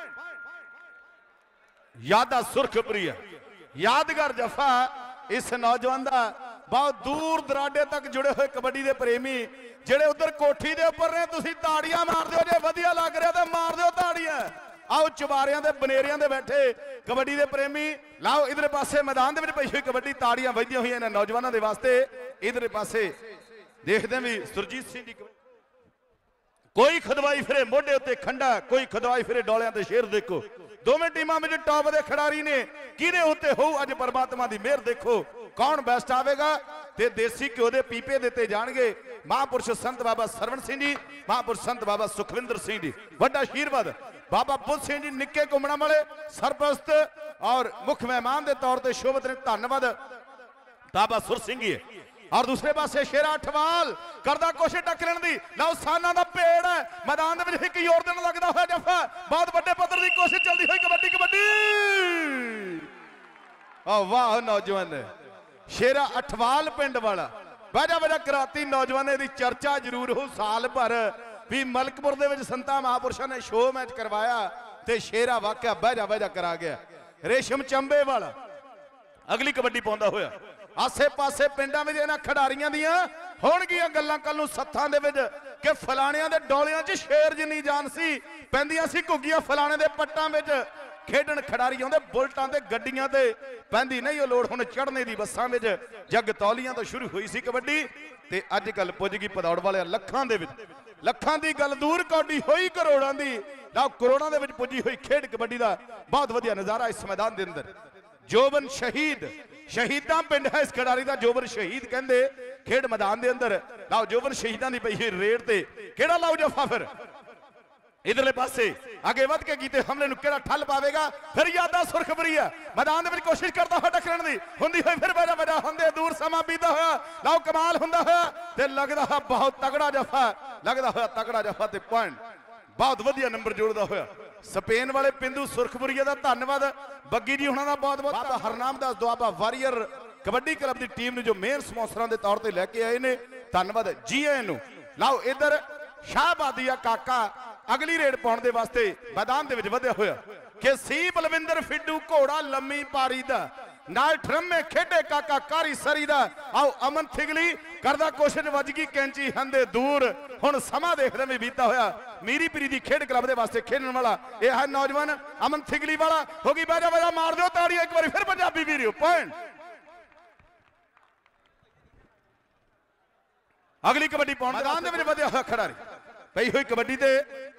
यादा सुरखपुरी है यादगार जफा इस नौजवान का बहुत दूर दराडे तक जुड़े हुए कबड्डी के प्रेमी जेडे उधर कोठी के उपर ने तुसीं ताड़ियां मार दो जे वधिया लग रहा तो मार दो ताड़ियां। आओ चुबारियां दे बनेरियां दे बैठे कबड्डी के प्रेमी लाओ इधर पासे मैदान दे विच पई हुई कबड्डी ताड़ियां वजदियां हुई इन्हां नौजवानों के वास्ते। इधर पासे देखते हैं भी सुरजीत सिंह जी कोई खदवाई फिरे मोढे उत्ते खंडा कोई खदवाई फिरे डोलियां ते शेर। देखो दोवें टीमां में टॉप के खिडारी ने किहदे उत्ते होऊ अज परमात्मा की मेहर। देखो कौन बेस्ट आवेगा ते देसी घ्यो के पीपे दिते जाणगे। महापुरुष संत बाबा सरवण सिंह जी महापुरुष संत बाबा सुखविंदर सिंह जी वड्डा आशीर्वाद बाबा बुद्ध सिंह जी निक्के घुमणा वाले सरप्रस्त और मुख मेहमान के तौर पर शोभत ने। धन्यवाद बाबा सुर सिंह जी। और दूसरे पासे शेरा अठवाल करदा कोशिश टकरन दी लओ साना दा पेड़ है मैदान दे विच एक जोर देन लगदा होया जफा बहुत बड़े पद्धर दी कोशिश चलदी होई कबड्डी कबड्डी। ओ वाह नौजवान शेरा अठवाल पिंड वाला वजह वजह कराती नौजवान दी चर्चा जरूर हो साल भर भी मलकपुर दे विच संतां महापुरुषां ने शो मैच करवाया ते शेरा वाकया वजह वजह करा गया। रेशम चंबे वाला अगली कबड्डी पाउंदा होया आसे पासे पिंडां विच इन्हां खिडारियां दियां होणगीआं गल्लां कल नूं सत्थां दे विच कि फलाणियां दे डोलियां च शेर जिन्नी जान सी पैंदियां सी घुग्गियां फलाणे दे पट्टां विच खेडण खिडारी आउंदे बुलटां ते गड्डियां ते पैंदी नहीं लोड़ हुण चढ़ने दी बसां विच। जग तौलियां तो शुरू हुई सी कबड्डी ते अज कल पुज गई पदौड़ वाले लखां दे विच। लखां दी गल दूर कौडी होई करोड़ां दी लाओ करोड़ां दे विच पुजी हुई खेड कबड्डी दा बहुत वधिया नज़ारा इस मैदान दे अंदर। जोबन शहीद शहीदां पिंड है इस खिडारी का जोबन शहीद कहंदे खेड मैदान दे अंदर लाओ जोबन शहीदां दी पई हुई रेड ते केड़ा लाओ जफा फिर इधरले पासे आगे वध के कीते हमले नूं केड़ा ठल पावेगा फिर यादा सुरखपुरी है मैदान दे विच कोशिश करदा होया टकरन दी हुंदी होई फिर वजह वजह हुंदे दूर समा बीता होया लाओ कमाल हुंदा होया ते लगदा है बहुत तगड़ा जफा लगदा होया तगड़ा जफा ते पॉइंट बहुत वधिया नंबर जोड़दा होया। स्पेन वाले पिंडू सुरखपुरीया का धन्यवाद बग्गी जी हुणां दा बहुत बहुत बाबा हरनाम दास दुआबा वारियर कबड्डी क्लब की टीम ने जो मेन स्पॉन्सरां के तौर पर लैके आए ने धन्यवाद जी आए नूं। लाओ इधर शाहबादिया काका अगली रेड पाउण दे वास्ते मैदान दे विच वधिया होया कि सी बलविंदर फिड्डू घोड़ा लम्मी पारी दा नाल ठरमे खेडे काका कारी सरी दा। आओ अमन थिगली करदा कोशिश वजगी कैंची हंदे दूर हुण समा देखदे भी बीता होया मीरी पीरी दी खेड क्लब दे वास्ते खेडण वाला यह है नौजवान अमन थिगली वाला होगी बाजा बाजा मार दो ताड़ी एक बार फिर पंजाबी वीडियो पॉइंट। अगली कबड्डी पाउण मैदान दे विच वधिया होया खिडारी पई हुई कबड्डी ते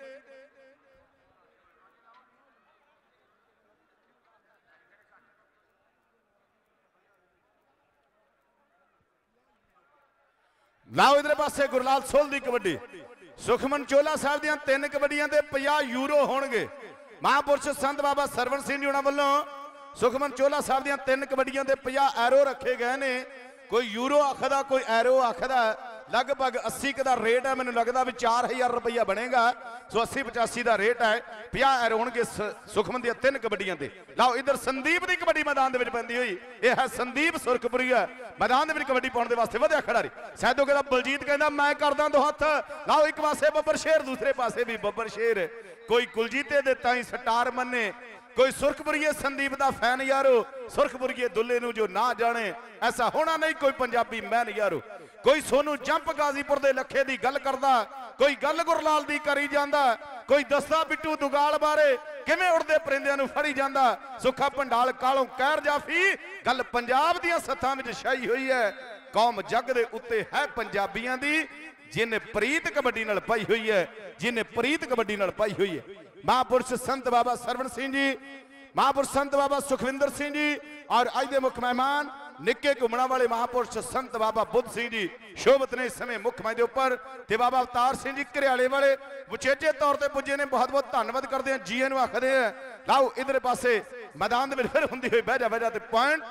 लाओ इधर पासे गुरलाल सोल दी कबड्डी सुखमन चोला साहब दियां तीन कबड्डियां ते पचास यूरो होणगे। महापुरुष संत बाबा सरवण सिंह जी उन्हां वल्लों सुखमन चोला साहब दियां तीन कबड्डियां ते पचास एरो रखे गए ने। कोई यूरो आखदा कोई एरो आखदा लगभग अस्सी का रेट है मैंने लगता भी चार हजार रुपया बनेगा सो अस्सी पचासी का रेट है पचास एरो होणगे सुखमन दियां तीन कबड्डियां ते। लाओ इधर संदीप की कबड्डी मैदान दे विच पैंदी हुई यह है संदीप सुरखपुरीया मैदान दे विच कबड्डी पाउण दे वास्ते वधिया खिडारी। सैदो कहदा बलजीत कहदा मैं करदा दो हथ लाओ एक पासे बब्बर शेर दूसरे पासे भी बब्बर शेर कोई कुलजीते दे ताई स्टार मन्ने कोई सुरखपुरीए संदीप दा फैन यारो सुरखपुरीए दुल्ले नूं जो ना जाने ऐसा होना नहीं कोई पंजाबी मैन यारो कोई सोनू जंप गाजीपुर दे लखे दी गल करदा कोई गल गुरलाल दी करी जांदा कोई दसदा बिट्टू दुगाल बारे किवें उड़दे परिंदियां नूं फड़ी जांदा सुखा भंडाल कालों कहर जाफी गल पंजाब दियां सत्थां विच छाई हुई है कौम जग दे उत्ते है पंजाबियां दी जिन्हें प्रीत कबड्डी नाल पाई हुई है जिन्हें प्रीत कबड्डी नाल पाई हुई है। महापुरुष संत बाबा सरवण सिंह जी महापुरुष संत बाबा सुखविंदर सिंह जी और अज दे मुख मेहमान निक्के घुमणा वाले महापुरुष संत बाबा बुद्ध सिंह जी शोभत ने इस समय मुख मैदे उपर ते बाबा अवतार सिंह जी घरियाले वाले उचेचे तौर पर पुजे ने बहुत बहुत धन्यवाद करते हैं जी नूं आखदे हैं। लाओ इधर पासे मैदान दे विच फिर हुंदी होई बहजा बहजा ते पॉइंट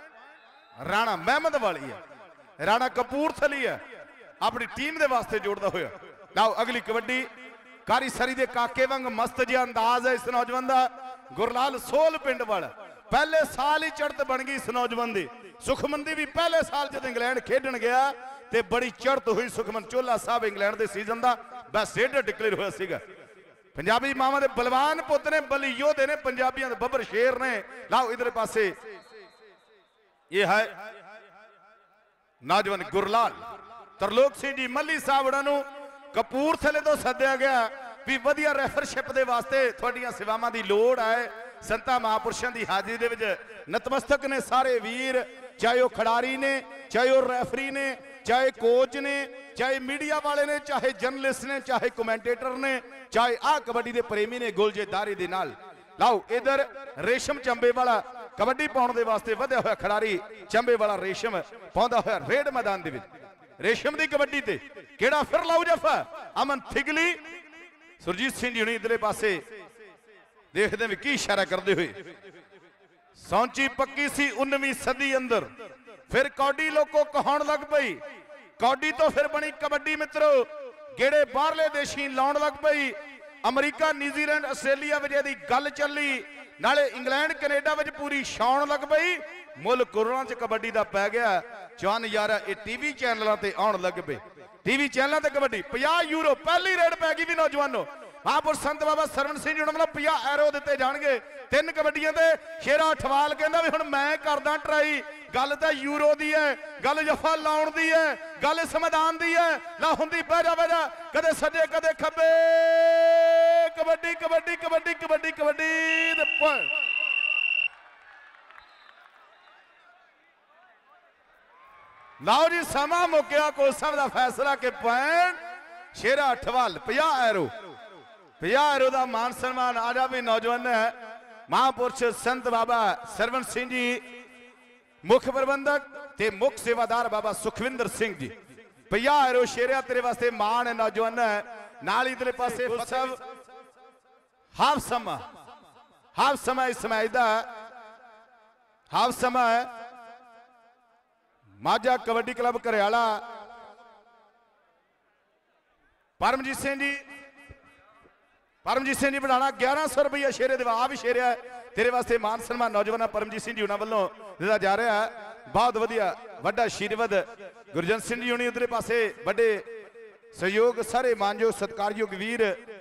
राणा महमद वाली है राणा कपूरथली है अपनी टीम दे वास्ते जोड़दा होया। लाओ अगली कबड्डी कारी सरी दे काके वांग मस्त जिहा अंदाज है इस नौजवान दा गुरलाल सोल पिंड वाला पहले साल ही चढ़त बन गई इस नौजवान दी। सुखमन दी भी पहले साल जब इंग्लैंड खेडन गया ते बड़ी चढ़त हुई सुखमन चोला साहब इंग्लैंड दे सीजन दा बेस्ट रेडर डिक्लेयर होया सीगा। पंजाबी मावां दे बलवान पुत ने बली योधे ने पंजाबियां दे बब्बर शेर ने। लाओ इधर पासे ये है नौजवान गुरलाल तरलोक सिंह जी मल्ली साहब उन्होंने कपूरथले तो सद्या गया भी वधिया रेफरशिप के वास्ते थोड़ियां सेवावां की लोड़ है। संतां महापुरुषों की हाजिरी दे विच नतमस्तक ने सारे वीर, चाहे वह खिडारी ने, चाहे वह रेफरी ने, चाहे कोच ने, चाहे मीडिया वाले ने, चाहे जर्नलिस्ट ने, चाहे कमेंटेटर ने, चाहे आ कबड्डी के प्रेमी ने गुलजेदारी दे नाल। लाओ इधर रेशम चंबे वाला कबड्डी पाउण दे वास्ते वधिया होया खिडारी चंबे वाला रेशम पाउंदा होया रेड मैदान दे विच रेशम की कबड्डी ते केड़ा फिर लाओ जफा अमन थिगली सुरजीत सिंह जी हुणी इधरले पासे देखते भी की इशारा करते हुए सौंची पक्की सी उन्नवीं सदी अंदर फिर कौडी लोको कहाउण लग पई। कौडी तो फिर बनी कबड्डी मित्रो गेड़े बाहरले देशी लाउण लग पई। अमरीका न्यूजीलैंड आस्ट्रेलिया विच इहदी गल चली नाले इंग्लैंड कनेडा विच पूरी छाउण लग पई। मुल कोरोना च कबड्डी दा पै गया चौन यारा ये टीवी चैनलों ते आउण लग पे। टीवी चैनलों ते कबड्डी पचास यूरो पहली रेड पै गई भी नौजवानों। महापुरुष संत बाबा सरवण सिंह जी मतलब पचास एरो दिते जाणगे तीन कबड्डियां ते शेरा अठवाल कहंदा भी हुण मैं करदा ट्राई। गल तां यूरो दी है, गल जफा लाउण दी है, गल इस मैदान दी है। ला हुंदी बह जा बह जा कदे सज्जे कदे खब्बे कबड्डी कबड्डी कबड्डी कबड्डी कबड्डी ते लाओ जी समा मुक्या कोसा दा फैसला के पॉइंट शेरा अठवाल पचास एरो पचास एरो का मान सन्मान आजा भी नौजवान है। महापुरुष संत बाबा सरवण सिंह जी मुख प्रबंधक ते मुख सेवादार बाबा सुखविंदर सिंह जी पचास एरो शेरिया तेरे वास्ते मान है नौजवान है। नाल इधरले पासे सब हाफ समा हाफ समा इस मैच का हाफ समा है। माझा कबड्डी क्लब घरियाला परमजीत सिंह जी परमजीत सिंह जी बढ़ाना ग्यारह सौ रुपया शेरे देवा आ भी शेरिया तेरे वास्ते मान सन्मान नौजवान परमजीत सिंह जी उन्होंने वालों दिता जा रहा है। बहुत वधिया वड्डा आशीर्वाद गुरजंत सिंह जी उन्हें उधरे पासे बड़े सहयोग सारे मानयोग सत्कारयोग वीर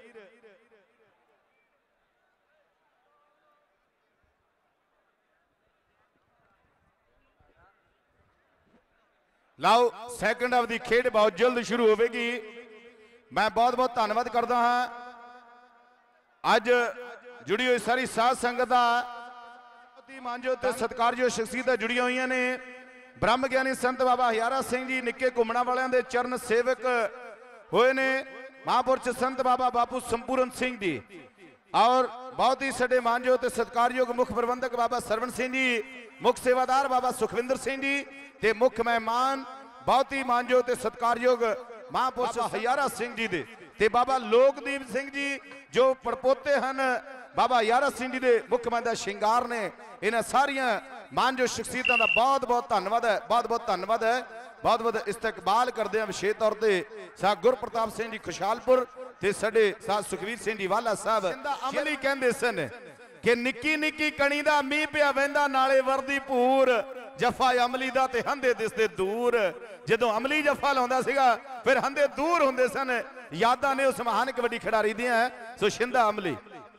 लाओ सैकंड हाफ की खेड बहुत जल्द शुरू होगी। मैं बहुत बहुत धन्यवाद करता हाँ अज जुड़ी हुई सारी साध संगत मानजो ते सत्कारजो शख्सियत जुड़िया हुई ने। ब्रह्म ज्ञानी संत बाबा हजारा सिंह जी निके घुमना वालों के चरण सेवक होए ने। महापुरुष संत बाबा बापू संपूर्ण सिंह जी और बहुत ही सडे मानजो ते सत्कारयोग मुख प्रबंधक बाबा सरवण सिंह जी, मुख सेवादार बाबा सुखविंदर सिंह जी ते मुख मेहमान बहुत ही मानजो ते सत्कारयोग महापुरुष हजारा सिंह जी दे ते बाबा लोकदीप सिंह जी जो पड़पोते हैं बाबा हजारा सिंह जी दे मुख मंदा शिंगार ने। इन्हां सारियां मानजो शख्सियतों का बहुत बहुत धन्यवाद है बहुत बहुत धन्यवाद है। बहुत बहुत इस्तकबाल करते हैं विशेष तौर पर सा गुरप्रताप सिंह जी खुशालपुर ते साडे सा सुखवीर सिंह जी वाला साहब अमली कहंदे सन कि निक्की निक्की कणी दा मीह पिया वहिंदा नाले वरदी भूर जफा अमली दा ते हंदे दिसदे दूर। जदों अमली जफा लाउंदा सीगा फिर हंदे दूर हुंदे सन। यादां ने उस महान कबड्डी खिडारी दियां सो शिंदा अमली।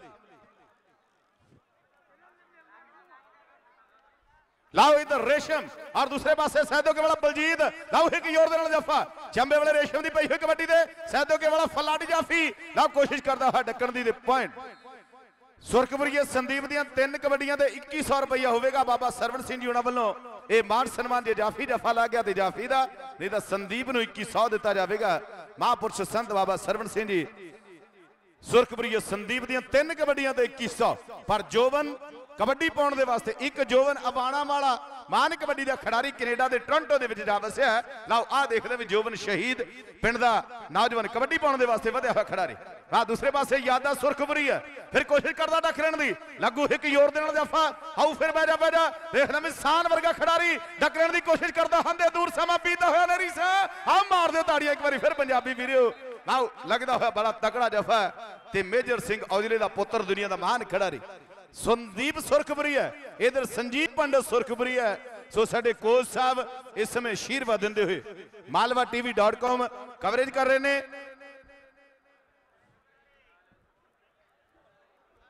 लाओ इधर रेशम और दूसरे पासे सैदो के वाला बलजीत लाओ एक जोर दे नाल जफा चंबे वाले रेशम दी पई हुई कबड्डी दे सैदो के वाला फलाटी जाफी लाओ कोशिश करदा है डकण दी पॉइंट। सुरखपुरी संदीप दियां तीन कबड्डियां ते इक्की सौ रुपया होगा। बाबा सरवण सिंह जी उन्होंने वालों ये मान सन्मान जे जाफी जफा ला गया तो जाफी का नहीं तो संदीप नूं इक्की सौ दिता जाएगा। महापुरुष संत बाबा सरवण सिंह जी सुरखपुरी संदीप दियां तीन कबड्डियां ते इक्की सौ पर जोवन कबड्डी पाउण दे वास्ते एक जोवन अबाणा वाला मान कबड्डी का खिडारी कनेडा के टोरंटो दे विच जा वसिया है। लाओ आ देखदे भी जोवन शहीद पिंड दा नौजवान कबड्डी पाउण दे वास्ते वधिया होया खिडारी। हाँ दूसरे पासे यादा सुरखपुरी है फिर कोशिश करदा डकरन दी लगू एक जोर दे नाल जफा आऊ फिर बह जा बह जा देखदा मैं सान वर्गा खिडारी डकरन दी कोशिश करदा हंदे दूर समा पीता होया नरी सा आ मार दे ताड़ियां एक बारी फिर पंजाबी वीरो। लाओ लगदा होया बड़ा तगड़ा जफा ते मेजर सिंह औजले दा पुत्र दुनिया दा महान खिडारी संदीप सुरखपुरी है। इधर संजीव पंडित सुरखपुरी है। सो साडे कोच साहब इस समय आशीर्वाद देंदे हुए Malwa TV dot com coverage कर रहे हैं।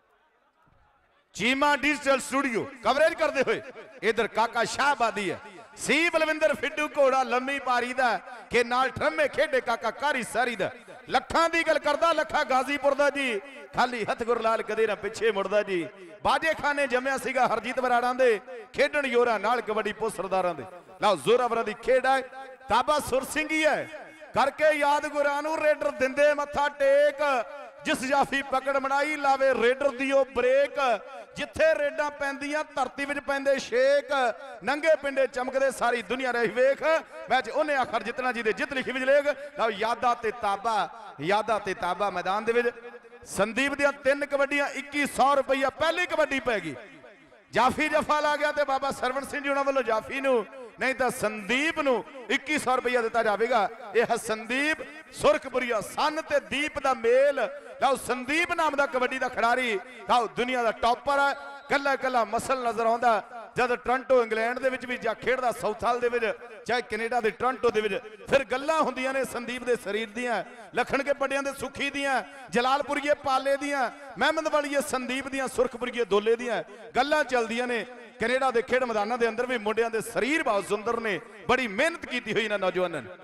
चीमा डिजिटल स्टूडियो कवरेज करते हुए इधर काका शाहबादी है सी बलविंदर फिड्डू घोड़ा लम्मी पारी दा के नाल ठरमे खेडे काका कारी सारी दा लखां दी गल करदा लखा गाजीपुर दा जी खाली हथ गुरलाल कदे ना पिछे मुड़दा जी बाजे खाने जम्या सीगा हरजीत बराड़ां दे खेडण योरा नाल कबड्डी पो सरदारां दे लो जोरावरां दी खेड है ताबा सुर सिंह ही है करके याद गुरां नूं रेडर दिंदे मत्था टेक जिस जाफी पकड़ बनाई लावे रेडर दियो ब्रेक जिथे रेडा पैंदियां धरती विच पैंदे शेक नंगे पिंडे चमकदे सारी दुनिया रही वेख मैच उन्हें आखर जितना जी दे जित लिखी विच लेख लो यादा ते ताबा यादा ते ताबा मैदान दे विच संदीप दियां तीन कबड्डियां इक्की सौ रुपया पहली कबड्डी पै गई जाफी जफा ला गया ते बाबा सरवण सिंह जी उन्हां वल्लों जाफी नूं नहीं तो संदीप नूं इक्की सौ रुपया दिता जाएगा। यह संदीप सुरखपुरिया सन ते दीप दा मेल लाओ संदीप नाम दा कबड्डी दा खिडारी लाओ दुनिया दा टॉपर है कला कला मसल नजर आउंदा जद टोरंटो इंग्लैंड दे विच भी जा खेडदा साउथहाल दे विच चाहे कनेडा दे टोरंटो दे विच फिर गल्लां हुंदियां ने संदीप दे शरीर दियां लखन के बड़ियां दे सुखी दियां जलालपुरीए पाले दियां महमद वालीए संदीप दियां सुरखपुरीए दोले दियां गल्लां चलदियां ने कनेडा के खेड मैदानों के अंदर भी मुंडियां दे शरीर बहुत सुंदर ने बड़ी मेहनत की हुई इन्हां नौजवानों ने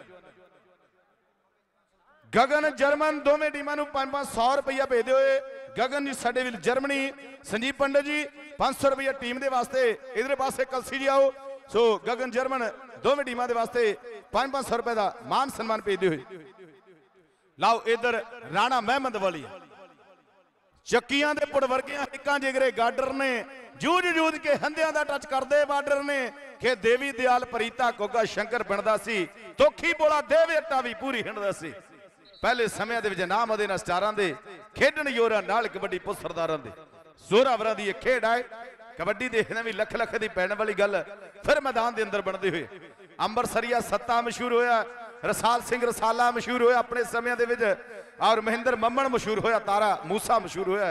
गगन जर्मन दोवें टीमां नूं पांच पांच सौ रुपया भेजते हुए गगन जी साडे विल जर्मनी संजीव पंडित जी पांच सौ रुपया टीम के वास्ते इधर पासे कलसी जी आओ सो गगन जर्मन दोवें टीमां के वास्ते पांच पांच सौ रुपए का मान सन्मान भेजते हुए लाओ इधर राणा महमद वाली चक्कियां दे पुड़ वर्गियां हिक्कां जिगरे गाडर ने जूझ जूझ के हंदियां दा टच करदे बार्डर ने के देवी दयाल परीता कोगा शंकर बनदा सी तोखी बोला देवे अट्टा भी पूरी हिंडदा सी पहले समय दे विच नाम ओदे नाल स्टारां दे खेडण योरा नाल कबड्डी पुल सरदारां दे जोरावरां दी खेड है कबड्डी देखने भी लख लख दी पैण वाली गल फिर मैदान के अंदर बनते हुए अंबरसरिया सत्ता मशहूर होया रसाल सिंह रसाला मशहूर होया अपने समय दे विच और महेंद्र मम्मण मशहूर होया तारा मूसा मशहूर होया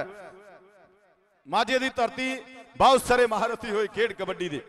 माजे दी धरती बहुत सारे महारथी हुए खेड कबड्डी दे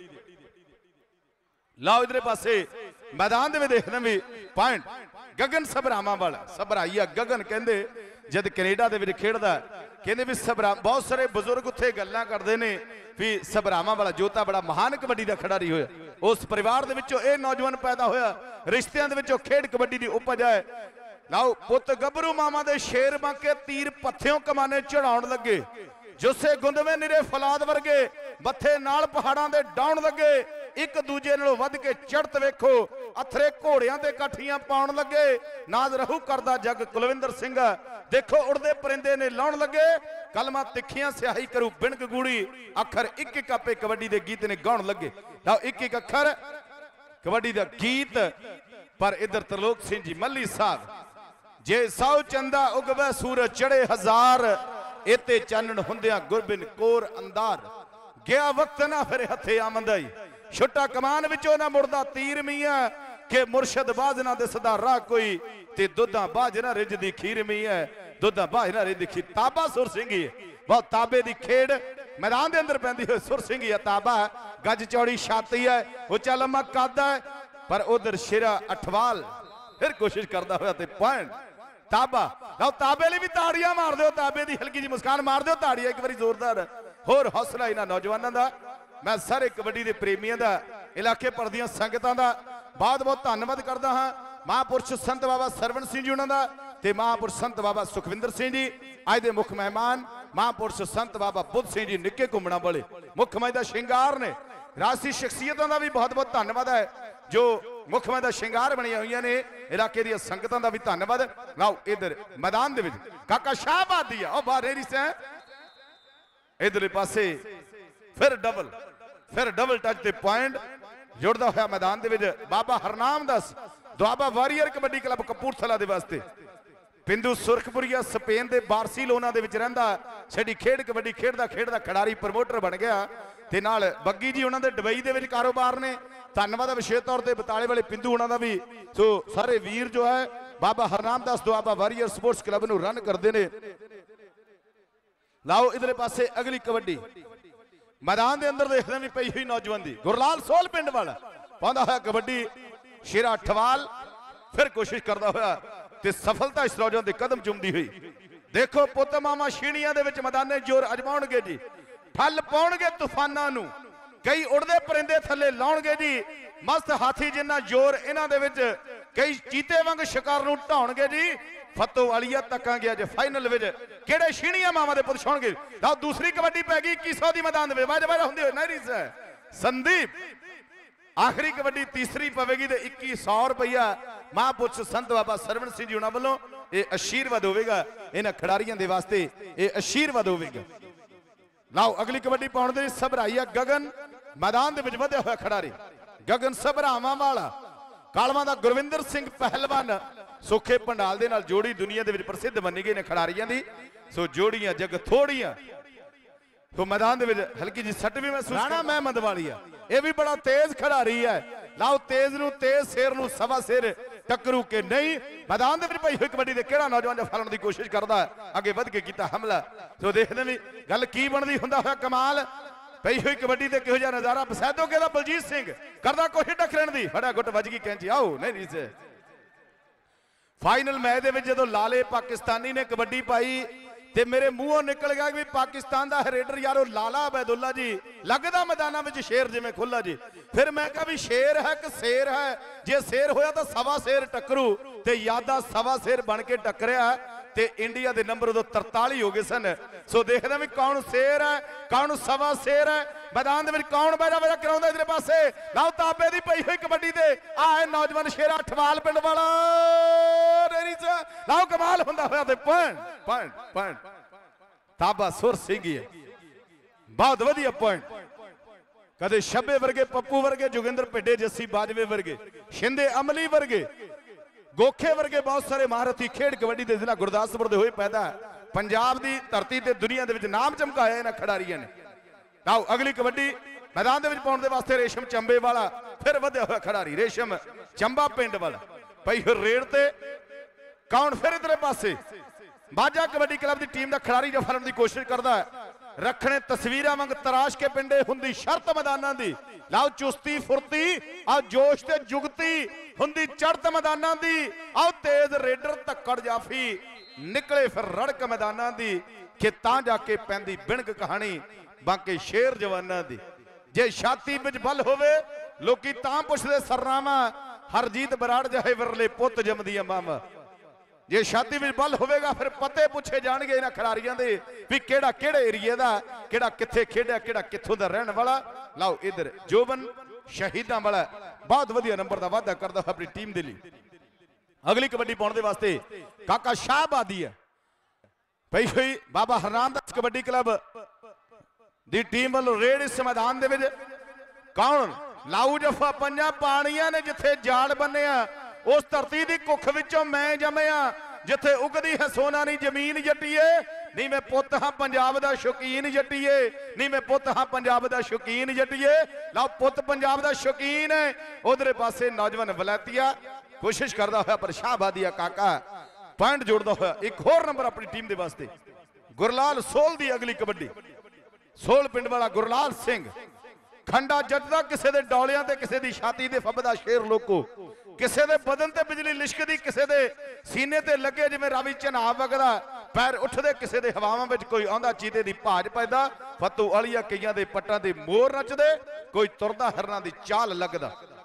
लाओ इधर पासे मैदान में देखने भी पॉइंट गगन सबरामा वाला सबराइया गगन कहते जब कनेडा के खेडदा कहते भी सबरा बहुत सारे बजुर्ग उत्थे गल्लां करते हैं भी सबरामा वाला जोता बड़ा महान कबड्डी का खिडारी होया उस परिवार दे विचों यह नौजवान पैदा होया रिश्तियां दे विचों खेड कबड्डी की उपज है लाओ पुत गबरू मामा दे शेर बांके तीर पत्थों कमाने चढ़ाउण लगे जुस्से गुंदवे निरे फलाद वर्गे बथे नाल पहाड़ां दे डाउण लगे एक दूजे नालों वध के चढ़त वेखो अथरे घोड़ियां ते काठियां पाउण लगे नाज रहू करदा जग कुलविंदर सिंह देखो उड़दे परिंदे ने लाउण लगे कलमा तिखियां स्याही करू बिणक गूड़ी अखर एक एक आपे कबड्डी दे गीत ने गाउण लगे लाओ एक एक अखर कबड्डी दा गीत पर इधर त्रिलोक सिंह जी मल्ली साहब जे सौ चंदा उगवे सूरज चढ़े हजार इते चानण हुंदियां गुरबिन कोर अंदार गया वक्त ना फिर हथे आमंदाई छुट्टा कमान विचों ना मुड़दा तीर मियां के मुर्शद बाज ना दिसदा राह कोई ते दुधा बाज ना रिजदी खीर मियां दुधा बाज ना रिजदी खीर ताबा सुर सिंह ही बहुत ताबे दी खेड मैदान दे अंदर पैंदी होई सुर सिंह ही ताबा गज चौड़ी छाती है उच्चा लम्मा कद है पर उधर शेरा अठवाल फिर कोशिश करदा होया ते पॉइंट ताबा लो ताबे लिए भी ताड़ियां मार दो ताबे दी हल्की जी मुस्कान मार दो ताड़ियां एक बारी जोरदार होर हौसला इन्हां नौजवानों का मैं सारे कबड्डी के प्रेमियों का इलाके भर दी संगतां का बहुत बहुत धन्यवाद करता हाँ महापुरुष संत बाबा सरवण सिंह जी उन्होंने ते महापुरुष संत बाबा सुखविंदर सिंह जी अज के मुख्य मेहमान महापुरुष संत बाबा बुद्ध सिंह जी निक्के घुमना वाले मुख्य मंच का श्रृंगार ने राजसी शख्सियतों का भी बहुत बहुत धन्यवाद है जो मुख्य मंच का श्रृंगार बनिया हुई ने इलाके दी संगतां का भी धन्यवाद। लाओ इधर मैदान दे विच काका शाहबाद दी है बाहर से इधर पासे फिर डबल फिर डबल टच ते पॉइंट जुड़दा होया मैदान दे विच बाबा हरनाम दास दुआबा वारियर कबड्डी क्लब कपूरथला दे वास्ते पिंडू सुरखपुरिया स्पेन के बार्सिलोना दे विच रहिंदा साडी खेड कबड्डी खेडदा खेडदा खिडारी प्रमोटर बन गया ते नाल बग्गी जी उन्हां दे दुबई दे विच कारोबार ने धन्यवाद विशेष तौर पर बताले वाले पिंडू उन्हां दा भी सो सारे वीर जो है Baba Harnam Das Doaba warrior sports club नूं रन करदे ने। लाओ इधर पासे अगली कबड्डी मैदान के अंदर देखने भी पई हुई नौजवान दी गुरलाल सोल पिंड वाला पांदा होया कबड्डी शेरा अठवाल फिर कोशिश करता होया ते सफलता इस नौजवान के कदम चुमदी हुई देखो पुत मामा छीणियां दे विच मैदाने जोर अजमाउणगे जी ठल पाउणगे तूफानां नूं कई उड़दे परिंदे थले लाउणगे जी मस्त हाथी जिन्ना जोर इन्हां दे विच कई चीते वांग शिकार नूं ढाउणगे जी। फतो वालिया तकांगे अज फाइनल विच किहड़े छीणियां मावां दे पुत छाउणगे। तां दूसरी कबड्डी पै गई इक्की सौ दी मैदान दे वाज वाज हुंदी होई नहरी से संदीप। आखिरी कबड्डी तीसरी पवेगी तो इक्की सौ रुपया महापुरुष संत बाबा सरवण सिंह जी उन्हां वल्लों ये आशीर्वाद होवेगा इन्हां खिडारियां दे वास्ते ये आशीर्वाद होवेगा। लाओ अगली कबड्डी पाउण दे सबराईया गगन मैदान दे विच वधिया होया खिडारी गगन सबरावां वाला कालवां दा गुरविंदर सिंह पहलवान सुखे पंडाल दे नाल जोड़ी दुनिया दे विच प्रसिद्ध बनी गई ने खिडारियां दी। सो जोड़ियां जग थोड़ियां तो मैदान दे विच हल्की जी सट भी महसूस राणा महमद वाली है ये भी बड़ा तेज खिडारी है। लाओ तेज नूं तेज शेर नूं सवा शेर टकरू के नहीं मैदान दे विच पई होई कबड्डी दे किहड़ा नौजवान जो फलन दी कोशिश करदा अगे वध के कीता हमला। सो देखदे भी गल की बनदी हुंदा होया कमाल पई हुई कबड्डी ते किहो जिहा नज़ारा बसैदो के दा बलजीत सिंह करदा कोशिश टकरन दी फड़ा गुट वज गई कैंची आओ नहीं नहीं से फाइनल मैच दे विच जदों लाले पाकिस्तानी ने कबड्डी पाई ते मेरे मुंहों निकल गया कि पाकिस्तान दा रेडर यारो लाला अबैदुल्ला जी लगदा मैदाना में शेर जिवें खुला जी। फिर मैं कहा भी शेर है कि शेर है जे शेर होया तो सवा शेर टकरू ते यादा सवा शेर बन के टकरिया ते इंडिया दे नंबर उदों तरताली हो गए सन। सो देखदा भी कौन शेर है कौन सवा शेर है मैदान दे विच कौन बैठा बैठा कराउंदा इधर पासे। लाओ ताबे दी पई हुई कबड्डी ते आ नौजवान शेरा ठवाल पिंड वाला रेरी च लाओ कमाल हुंदा होया ते पॉइंट पॉइंट पॉइंट ताबा सुर सिंह है बहुत वधिया पॉइंट। कदे शबे वर्गे पप्पू वर्गे जोगिंदर भिड्डे जस्सी बाजवे वर्गे शिंदे अमली वर्गे गोखे वर्गे बहुत सारे महारथी खेड कबड्डी के जिला गुरदासपुर दे होए पैदा पंजाब की धरती ते दुनिया दे विच नाम चमकाया इन्हां खिडारियां ने। आओ अगली कबड्डी मैदान दे विच पाउण दे वास्ते रेशम चंबे वाला फिर वधिया होया खिडारी रेशम चंबा पिंड वाला पई रेड ते कौन फिर इधर पासे बाजा कबड्डी क्लब की टीम का खिडारी जो फड़न की कोशिश करता है रखने तस्वीरां वांग तराश के पिंडे हुंदी शर्त मैदानां दी। लाओ चुस्ती फुर्ती आ जोश ते जुगती हुंदी चढ़त मैदानां दी। आओ तेज रेडर धक्कड़ जाफी निकले फिर रड़क मैदानां दी कि तां जाके पैंदी बिणक कहानी बाकी शेर जवानां दी। जे छाती विच बल होवे लोकी तां पुछदे सरनामा हरजीत बराड़ जहे विरले पुत जमदियां मामा। जे छाती में बल होगा फिर पते पूछे जाएंगे इन्हां खिडारियां दे भी केड़ा केड़े एरिए दा केड़ा कित्थे खेडिया केड़ा कित्थों दा रहने वाला। लाओ इधर जोबन शहीदां वाला बहुत वधिया नंबर दा वादा करदा अपनी टीम दे लई। अगली कबड्डी पाउण दे वास्ते काका शाहबादी है पई हुई बाबा हरनामदास कबड्डी क्लब दी टीम वालों रेड इस मैदान दे विच कौन लाऊ जफा पंजा पानियां ने जिथे जाल बन्निया उस धरती की कुख विचों मैं जमया जिथे उगदी है सोना नहीं जमीन जट्टीए नहीं मैं पुत हाँ पंजाब दा शौकीन जट्टीए नहीं मैं पुत हाँ पंजाब दा शौकीन जट्टीए। लाओ पुत पंजाब दा शौकीन है उधर पासे नौजवान वलैतिया कोशिश करता हुआ पर शाहबादिया काका पॉइंट जोड़ता हुआ एक होर नंबर अपनी टीम के वास्ते। गुरलाल सोल दी अगली कबड्डी सोल पिंड वाला गुरलाल सिंह खंडा जजदा किसी के डौलियां ते किसी की छाती ते फबदा शेर लोको किसी के बदन ते बिजली लिशकदी किसी के सीने ते लगे जिवें रावी झनाब वगदा पैर उठदे किसी के हवावां विच कोई आंदा चीते की भाज पैदा फतू अलिया कईयां दे पट्टां ते मोर नचदे कोई तुरदा हरना की चाल लगदा।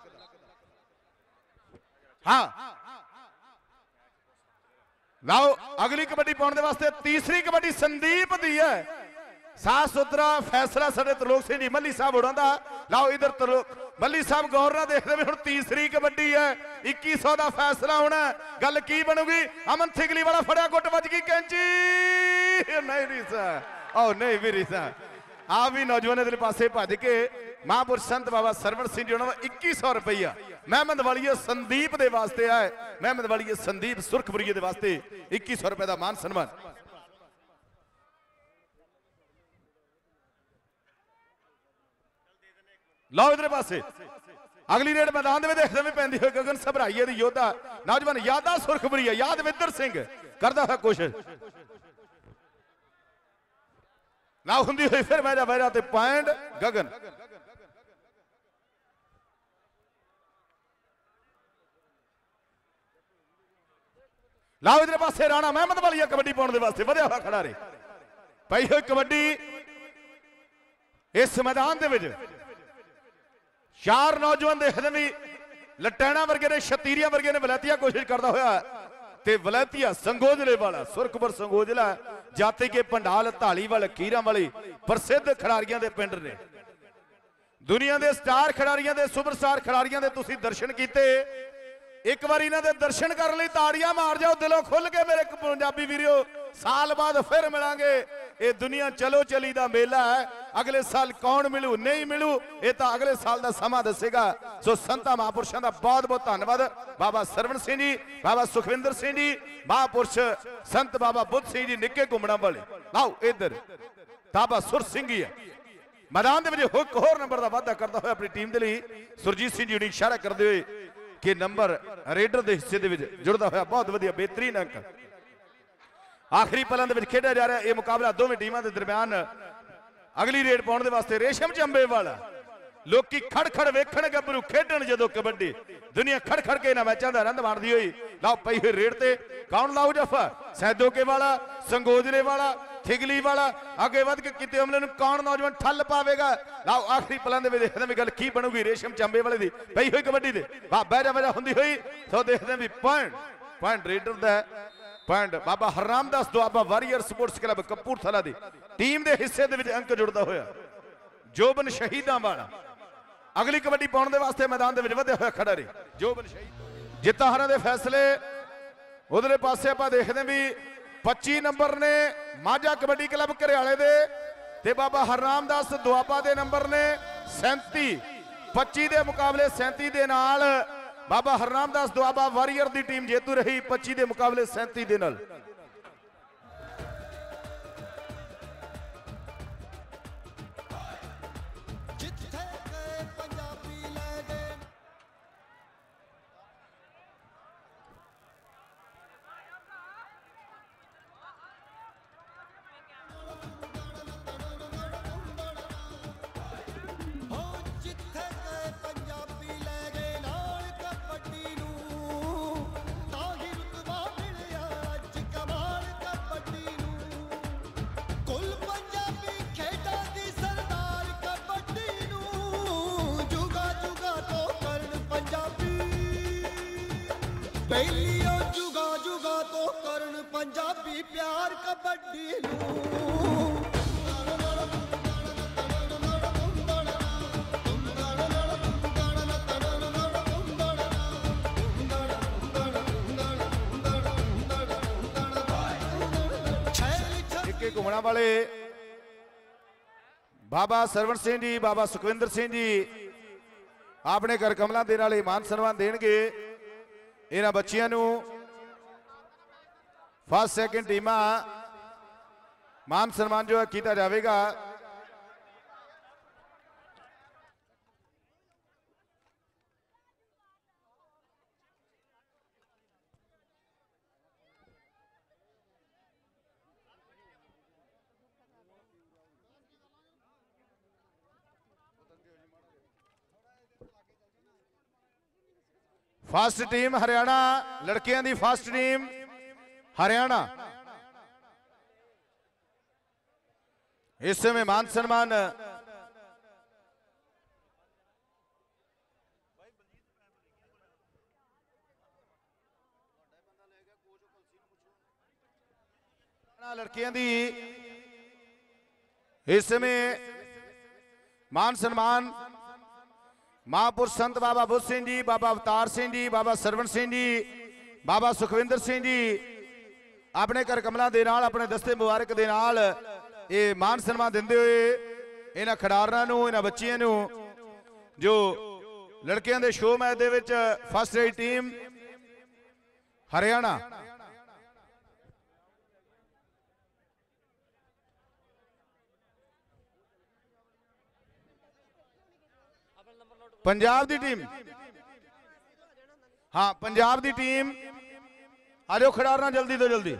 हाँ लाओ अगली कबड्डी पाउण दे वास्ते तीसरी कबड्डी संदीप दी है साफ सुथरा फैसला साडे त्रिलोक सिंह जी मल्ली साहब होना दा। लाओ इधर मल्ली साहब गौर ना देखते हुए हुण तीसरी कबड्डी है इक्की सौ का फैसला होना गल की बनूगी। अमन थिगली वाला फड़िया गुट बज गई कैंची नहीं नहीं सा ओ नहीं भी सा आ भी नौजवान इधर पासे भज के महापुरुष संत बाबा सरवण सिंह जी उन्होंने इक्की सौ रुपया महमद वाली संदीप के वास्ते आए महमद वाली संदीप सुरखपुरी के वास्ते इक्की सौ रुपए का मान सन्मान। लो इधर पासे अगली रेड मैदान में देखते हुए पैंदी हुई गगन सबराइए दी योद्धा नौजवान यादा सुरखपुरी है यादविंदर सिंह करता है कोशिश ना हुंदी हुई फिर मैजा बहरा ते पॉइंट गगन। लाओ इधर पासे राणा महमद वाली कबड्डी पाउण दे वास्ते वधिया हुआ खड़ा रे पई हुई कबड्डी इस मैदान दे विच चार नौजवान देखते भी लटैना वर्गे ने छतीरिया वर्गे ने वलैतिया कोशिश करता होया ते वलैतिया संगोजले वाला सुरखपुर संगोजला जाति के पंडाल धाली वाले कीरा वाली प्रसिद्ध खिडारियों के पिंड ने दुनिया के स्टार खिडारियों के सुपरस्टार खिडारियों के तुसीं दर्शन किए एक बार इन्हां दे दर्शन करने लई ताड़ियां मार जाओ दिलों खुल के मेरे पंजाबी वीरियो साल बाद फिर मिलांगे ये दुनिया चलो चली दा मेला है अगले साल कौन मिलू नहीं मिलू ये तो अगले साल का समा दसेगा सो संतां महापुरुषों का बहुत बहुत धन्यवाद बाबा सरवण सिंह जी बाबा सुखविंदर सिंह जी महापुरुष संत बाबा बुद्ध सिंह जी निक्के घुमणा वाले आओ इधर बाबा सुर सिंह ही है मैदान के एक होर नंबर का वाधा करता हुआ अपनी टीम के लिए सुरजीत सिंह जी ने इशारा करते हुए कि नंबर रेडर के हिस्से जुड़ता हुआ बहुत वधिया बेहतरीन अंक आखिरी पलों के खेड़ा जा रहा है। यह मुकाबला दोवें टीमों के दरम्यान अगली रेड पाने के वास्ते रेशम चंबे वाला लोग खड़ खड़ वेखण गभरू खेडण जदों कबड्डी दुनिया खड़ खड़ के इन्हां मैचों का आनंद माणदी हुई लाओ पई हुई रेड ते कौन लाओ जफा सैदोके वाला संगोजले वाला थिगली वाला आगे वध के किते हमले नूं कौन नौजवान ठल पावेगा लाओ आखिरी पलों के देखते भी गल की बनूगी रेशम चंबे वाले की पई हुई कबड्डी दे वाह बहजा बहजा हुंदी हुई सो देखते भी पॉइंट पॉइंट रेडर दा point Baba Harramdas Doaba warrior sports club Kapurthala दी टीम के हिस्से दे विच अंक जुड़ता होया जोबन शहीदां वाला अगली कबड्डी पाने के वास्ते मैदान के वधे हुए खड़ा रही जोबन शहीद जिता हारां दे फैसले उधरले पासे आपां देखदे भी पच्ची नंबर ने माझा कबड्डी क्लब घरियाले दे ते बाबा हररामदास दुआबा दे नंबर ने सैंती पच्ची के मुकाबले सैंती के नाल बाबा हररामदास दुआबा वारियर की टीम जेतू रही पच्ची के मुकाबले सैंती के नाल जुगा जुगा तो करन पंजाबी प्यार कबड्डी घुमना वाले बाबा सरवण सिंह जी बाबा सुखविंदर सिंह जी अपने घर कमला देने वाले मान सम्मान देंगे इन्हां बच्चियां नूं फर्स्ट सैकेंड टीमां मान सम्मान जो है किया जाएगा। फर्स्ट टीम हरियाणा लड़कियों की फर्स्ट टीम हरियाणा इस समय मान सम्मान लड़कियों की इस समय मान सम्मान महापुरुष संत बाबा बुद्ध सिंह जी बाबा अवतार सिंह जी बाबा सरवण सिंह जी बाबा सुखविंदर सिंह जी अपने घर कमलों के नाल अपने दस्ते मुबारक के नाल ये मान सम्मान देंदे हुए इन्हां खिडारां नूं इन्हां बच्चियां नूं जो लड़कियों के शो मैच दे विच first raid team Haryana Punjab की टीम हाँ पंजाब की टीम आ जाओ खिडारना जल्दी तो जल्दी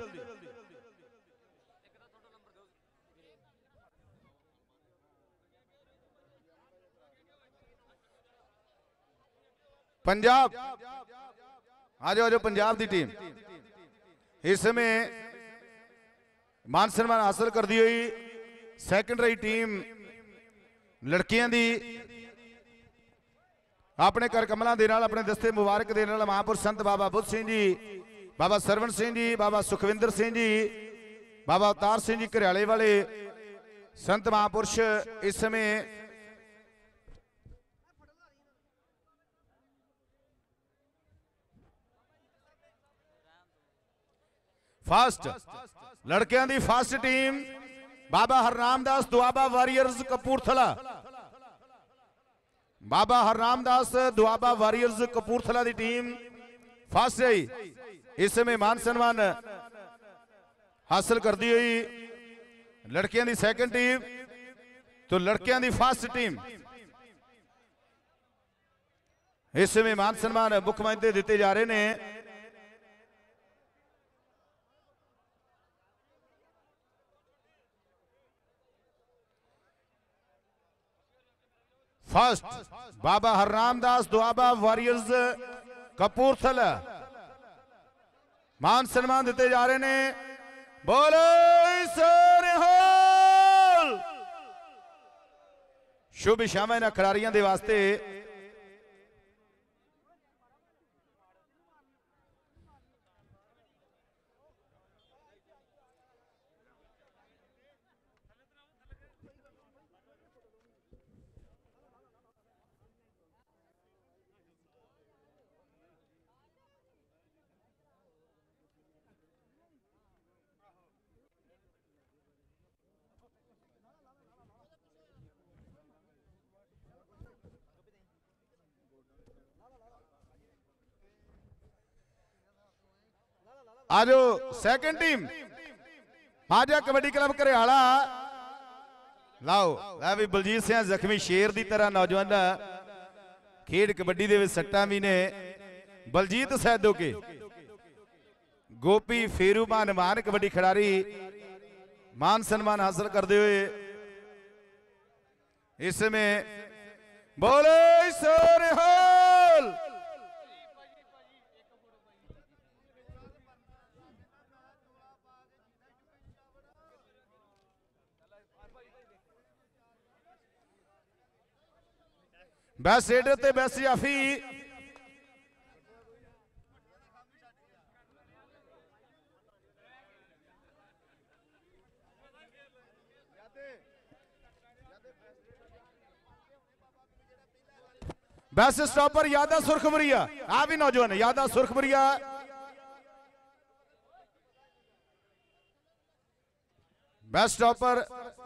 पंजाब आ जाओ आ जाओ पंजाब की टीम इस समय मान सम्मान हासिल कर दी हुई सेकंड रही टीम लड़कियां दी अपने कर कमलों के नाल अपने दस्ते मुबारक के नाल महापुरुष संत बाबा बुद्ध सिंह जी, बाबा सरवण सिंह जी, बाबा सुखविंदर सिंह जी, बाबा अवतार सिंह जी घरियाले वाले संत महापुरुष इस समय फर्स्ट लड़कियों की first team Baba Harnam Das Doaba warriors Kapurthala, Baba Harnam Das Doaba warriors Kapurthala की टीम फर्स्ट है। इस समय मान सम्मान हासिल करती हुई लड़कियों की सेकंड टीम, तो लड़कियों की फर्स्ट टीम इस समय मान सम्मान मुख्यमंत्री दिते जा रहे हैं। फर्स्ट बाबा हरनाम दास दुआबा वारियर्स कपूरथला मान सम्मान दिते जा रहे हैं। बोलो सोनिहाल। शुभ शाम इन्हां खिडारियों के वास्ते आजो second team Majha kabaddi club Ghariala लाओ लै भी बलजीत सिंह जख्मी शेर की तरह नौजवान खेड कबड्डी दे विच सट्टां भी ने। बलजीत सैदो के गोपी फेरूमान मान कबड्डी खिडारी मान सम्मान हासिल करते हुए इस समय बोले सोनिहाल। बेस्ट रेडर ते बेस्ट जाफी बेस्ट स्टॉपर यादा सुरखपुरिया आ भी नौजवान यादा सुरखपुरिया बेस्ट स्टॉपर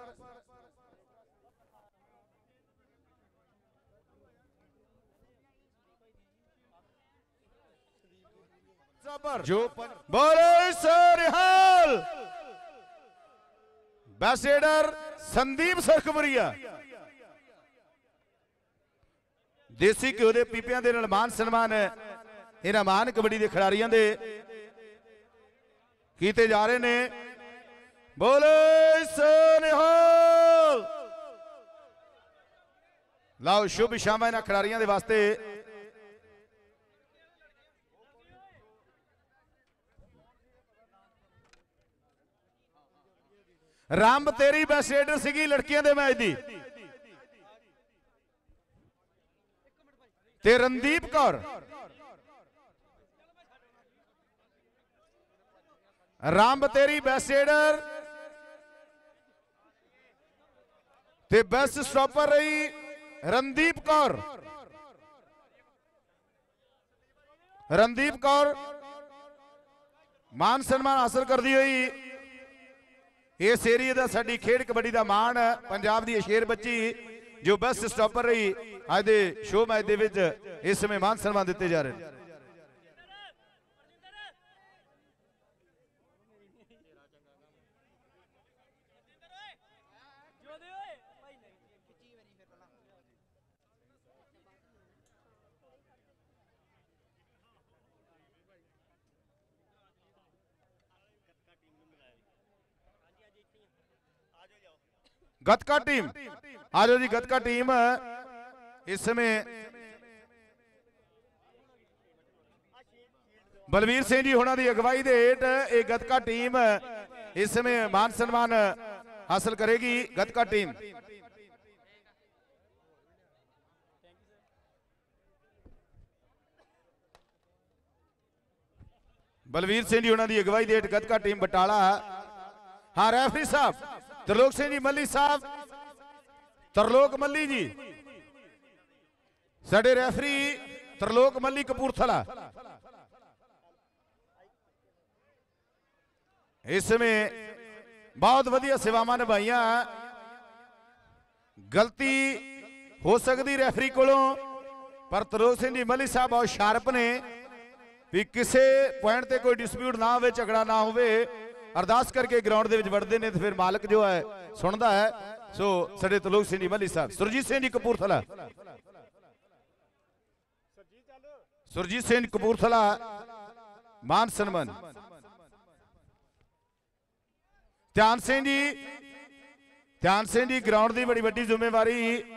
जो बोलो सोनिहाल। बेस्ट रेडर संदीप सुरखपुरिया देसी घ्यो के पीपियां दे नाल मान सम्मान इन्हां मान कबड्डी के खिडारियों के कीते जा रहे ने। बोलो सोनिहाल। लाओ शुभ शाम इन्हां खिडारियों के वास्ते राम तेरी बेस्ट रेडर सी लड़कियों के मैच की ते रणदीप कौर राम तेरी बेस्ट रेडर ते बेस्ट स्टॉपर रही रणदीप कौर। रणदीप कौर मान सम्मान हासिल करती हुई इस एरिए का साडी खेड कबड्डी का मान पंजाब की शेर बच्ची जो बेस्ट स्टॉपर रही अज दे शो मैच दे विच इस समय मान सम्मान दिते जा रहे हैं। गतका टीम आ जाओ जी। गतका टीम इस समय बलवीर सिंह जी होना की अगवाई दे हेठ एक गतका टीम इस समय मान सम्मान हासिल करेगी। गतका टीम बलवीर सिंह जी उन्होंने अगवाई दे गतका टीम बटाला। हाँ रेफरी साहब त्रिलोक सिंह जी मल्ली साहब, त्रिलोक मल्ली जी साडे रेफरी त्रिलोक मल्ली कपूरथला। इसमें बहुत वधिया सेवावां निभाइयां। गलती हो सकती रेफरी कोलों, पर त्रिलोक सिंह जी मल्ली साहब बहुत शार्प ने भी किसी पॉइंट ते कोई डिस्प्यूट ना हो, झगड़ा ना हो, अरदास करके ग्राउंड दे विच वड़दे ने, तो फिर मालक जो है सुनता है। सो साडे त्रिलोक सिंह जी मल्ली साहब। सुरजीत सिंह जी कपूरथला, सुरजीत सिंह कपूरथला मान सन्मान। ध्यान सिंह जी, ध्यान सिंह जी ग्राउंड की बड़ी वड्डी जिम्मेवारी,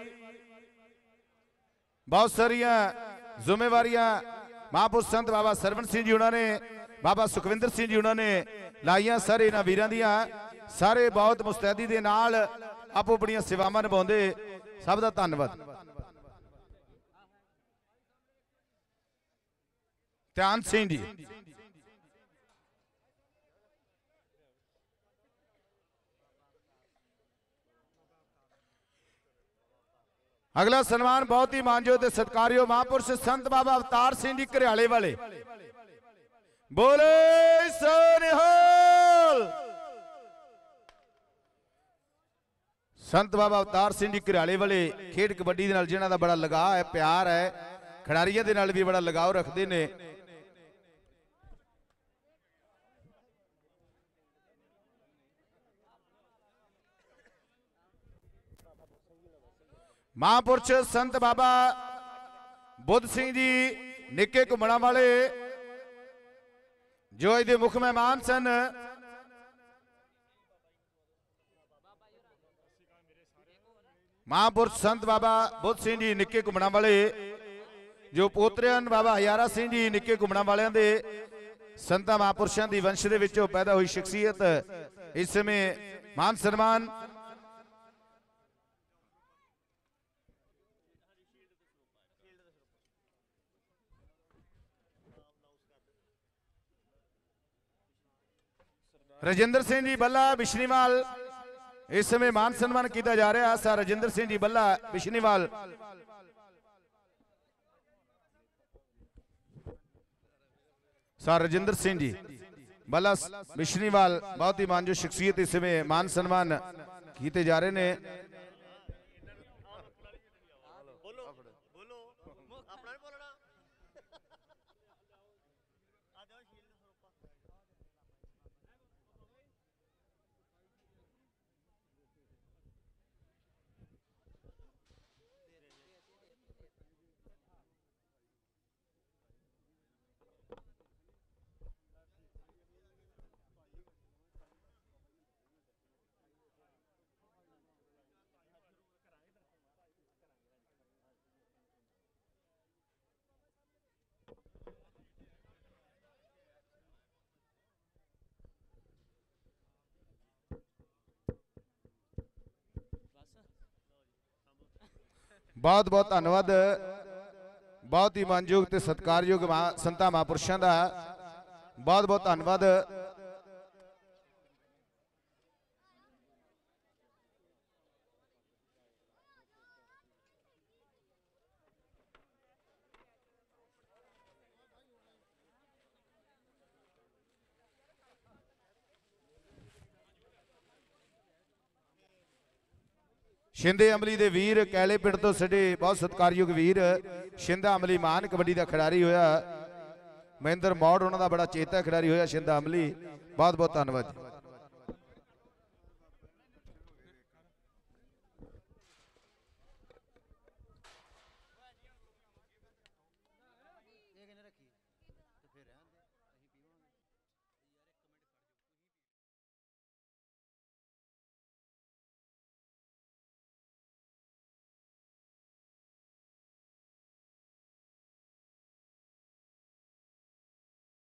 बहुत सारिया जिम्मेवारियां महापुरुष संत बाबा सरवण सिंह जी उन्होंने, बाबा सुखविंदर सिंह जी उन्होंने लाइया। सारे इन्होंने वीरां दियां सारे बहुत मुस्तैदी दे नाल आपो अपनी सेवावां निभाउंदे, सब दा धन्नवाद। ध्यान सिंह जी, अगला सन्मान बहुत ही मानजोत सत्कारयोग महापुरुष संत बाबा अवतार सिंह जी घरियाले वाले। बोले सो निहाल। संत बाबा अवतार सिंह जी घरियाले वाले खेड कबड्डी दे नाल जिन्हां दा बड़ा लगाव है, प्यार है, खिडारियां दे नाल भी बड़ा लगाव रखते ने। महापुरुष संत बाबा बुद्ध सिंह जी निके घुमणा वाले जो इहदे मुख मेहमान सन। महापुरुष संत बाबा बुद्ध सिंह जी निके घुमणा वाले जो पोतरियां बाबा हजारा सिंह जी निके घुमणा वालियां दे संतां महापुरुषां दी वंश दे विचों पैदा हुई शख्सियत। इस समय मान सन्मान राजेंद्र सिंह जी बल्ला बिशनीवाल, इस समय मान सम्मान किया जा रहा है। सर राजेंद्र सिंह जी बल्ला बिशनीवाल, सर राजेंद्र सिंह जी बल्ला बिशनीवाल बहुत ही मानजो शख्सियत, इस समय मान सम्मान किए जा रहे हैं। बहुत बहुत धन्यवाद, बहुत ही मानयोग ते सत्कारयोग संतां महापुरुषों का बहुत बहुत धन्यवाद। शिंदे अमली दे वीर कैले पिंड तो साडे बहुत सत्कारयोग वीर शिंदा अमली मान कबड्डी का खिडारी होया। महेंद्र मौड़ उन्होंने बड़ा चेता खिडारी होया शिंदा अमली, बहुत बहुत धन्यवाद।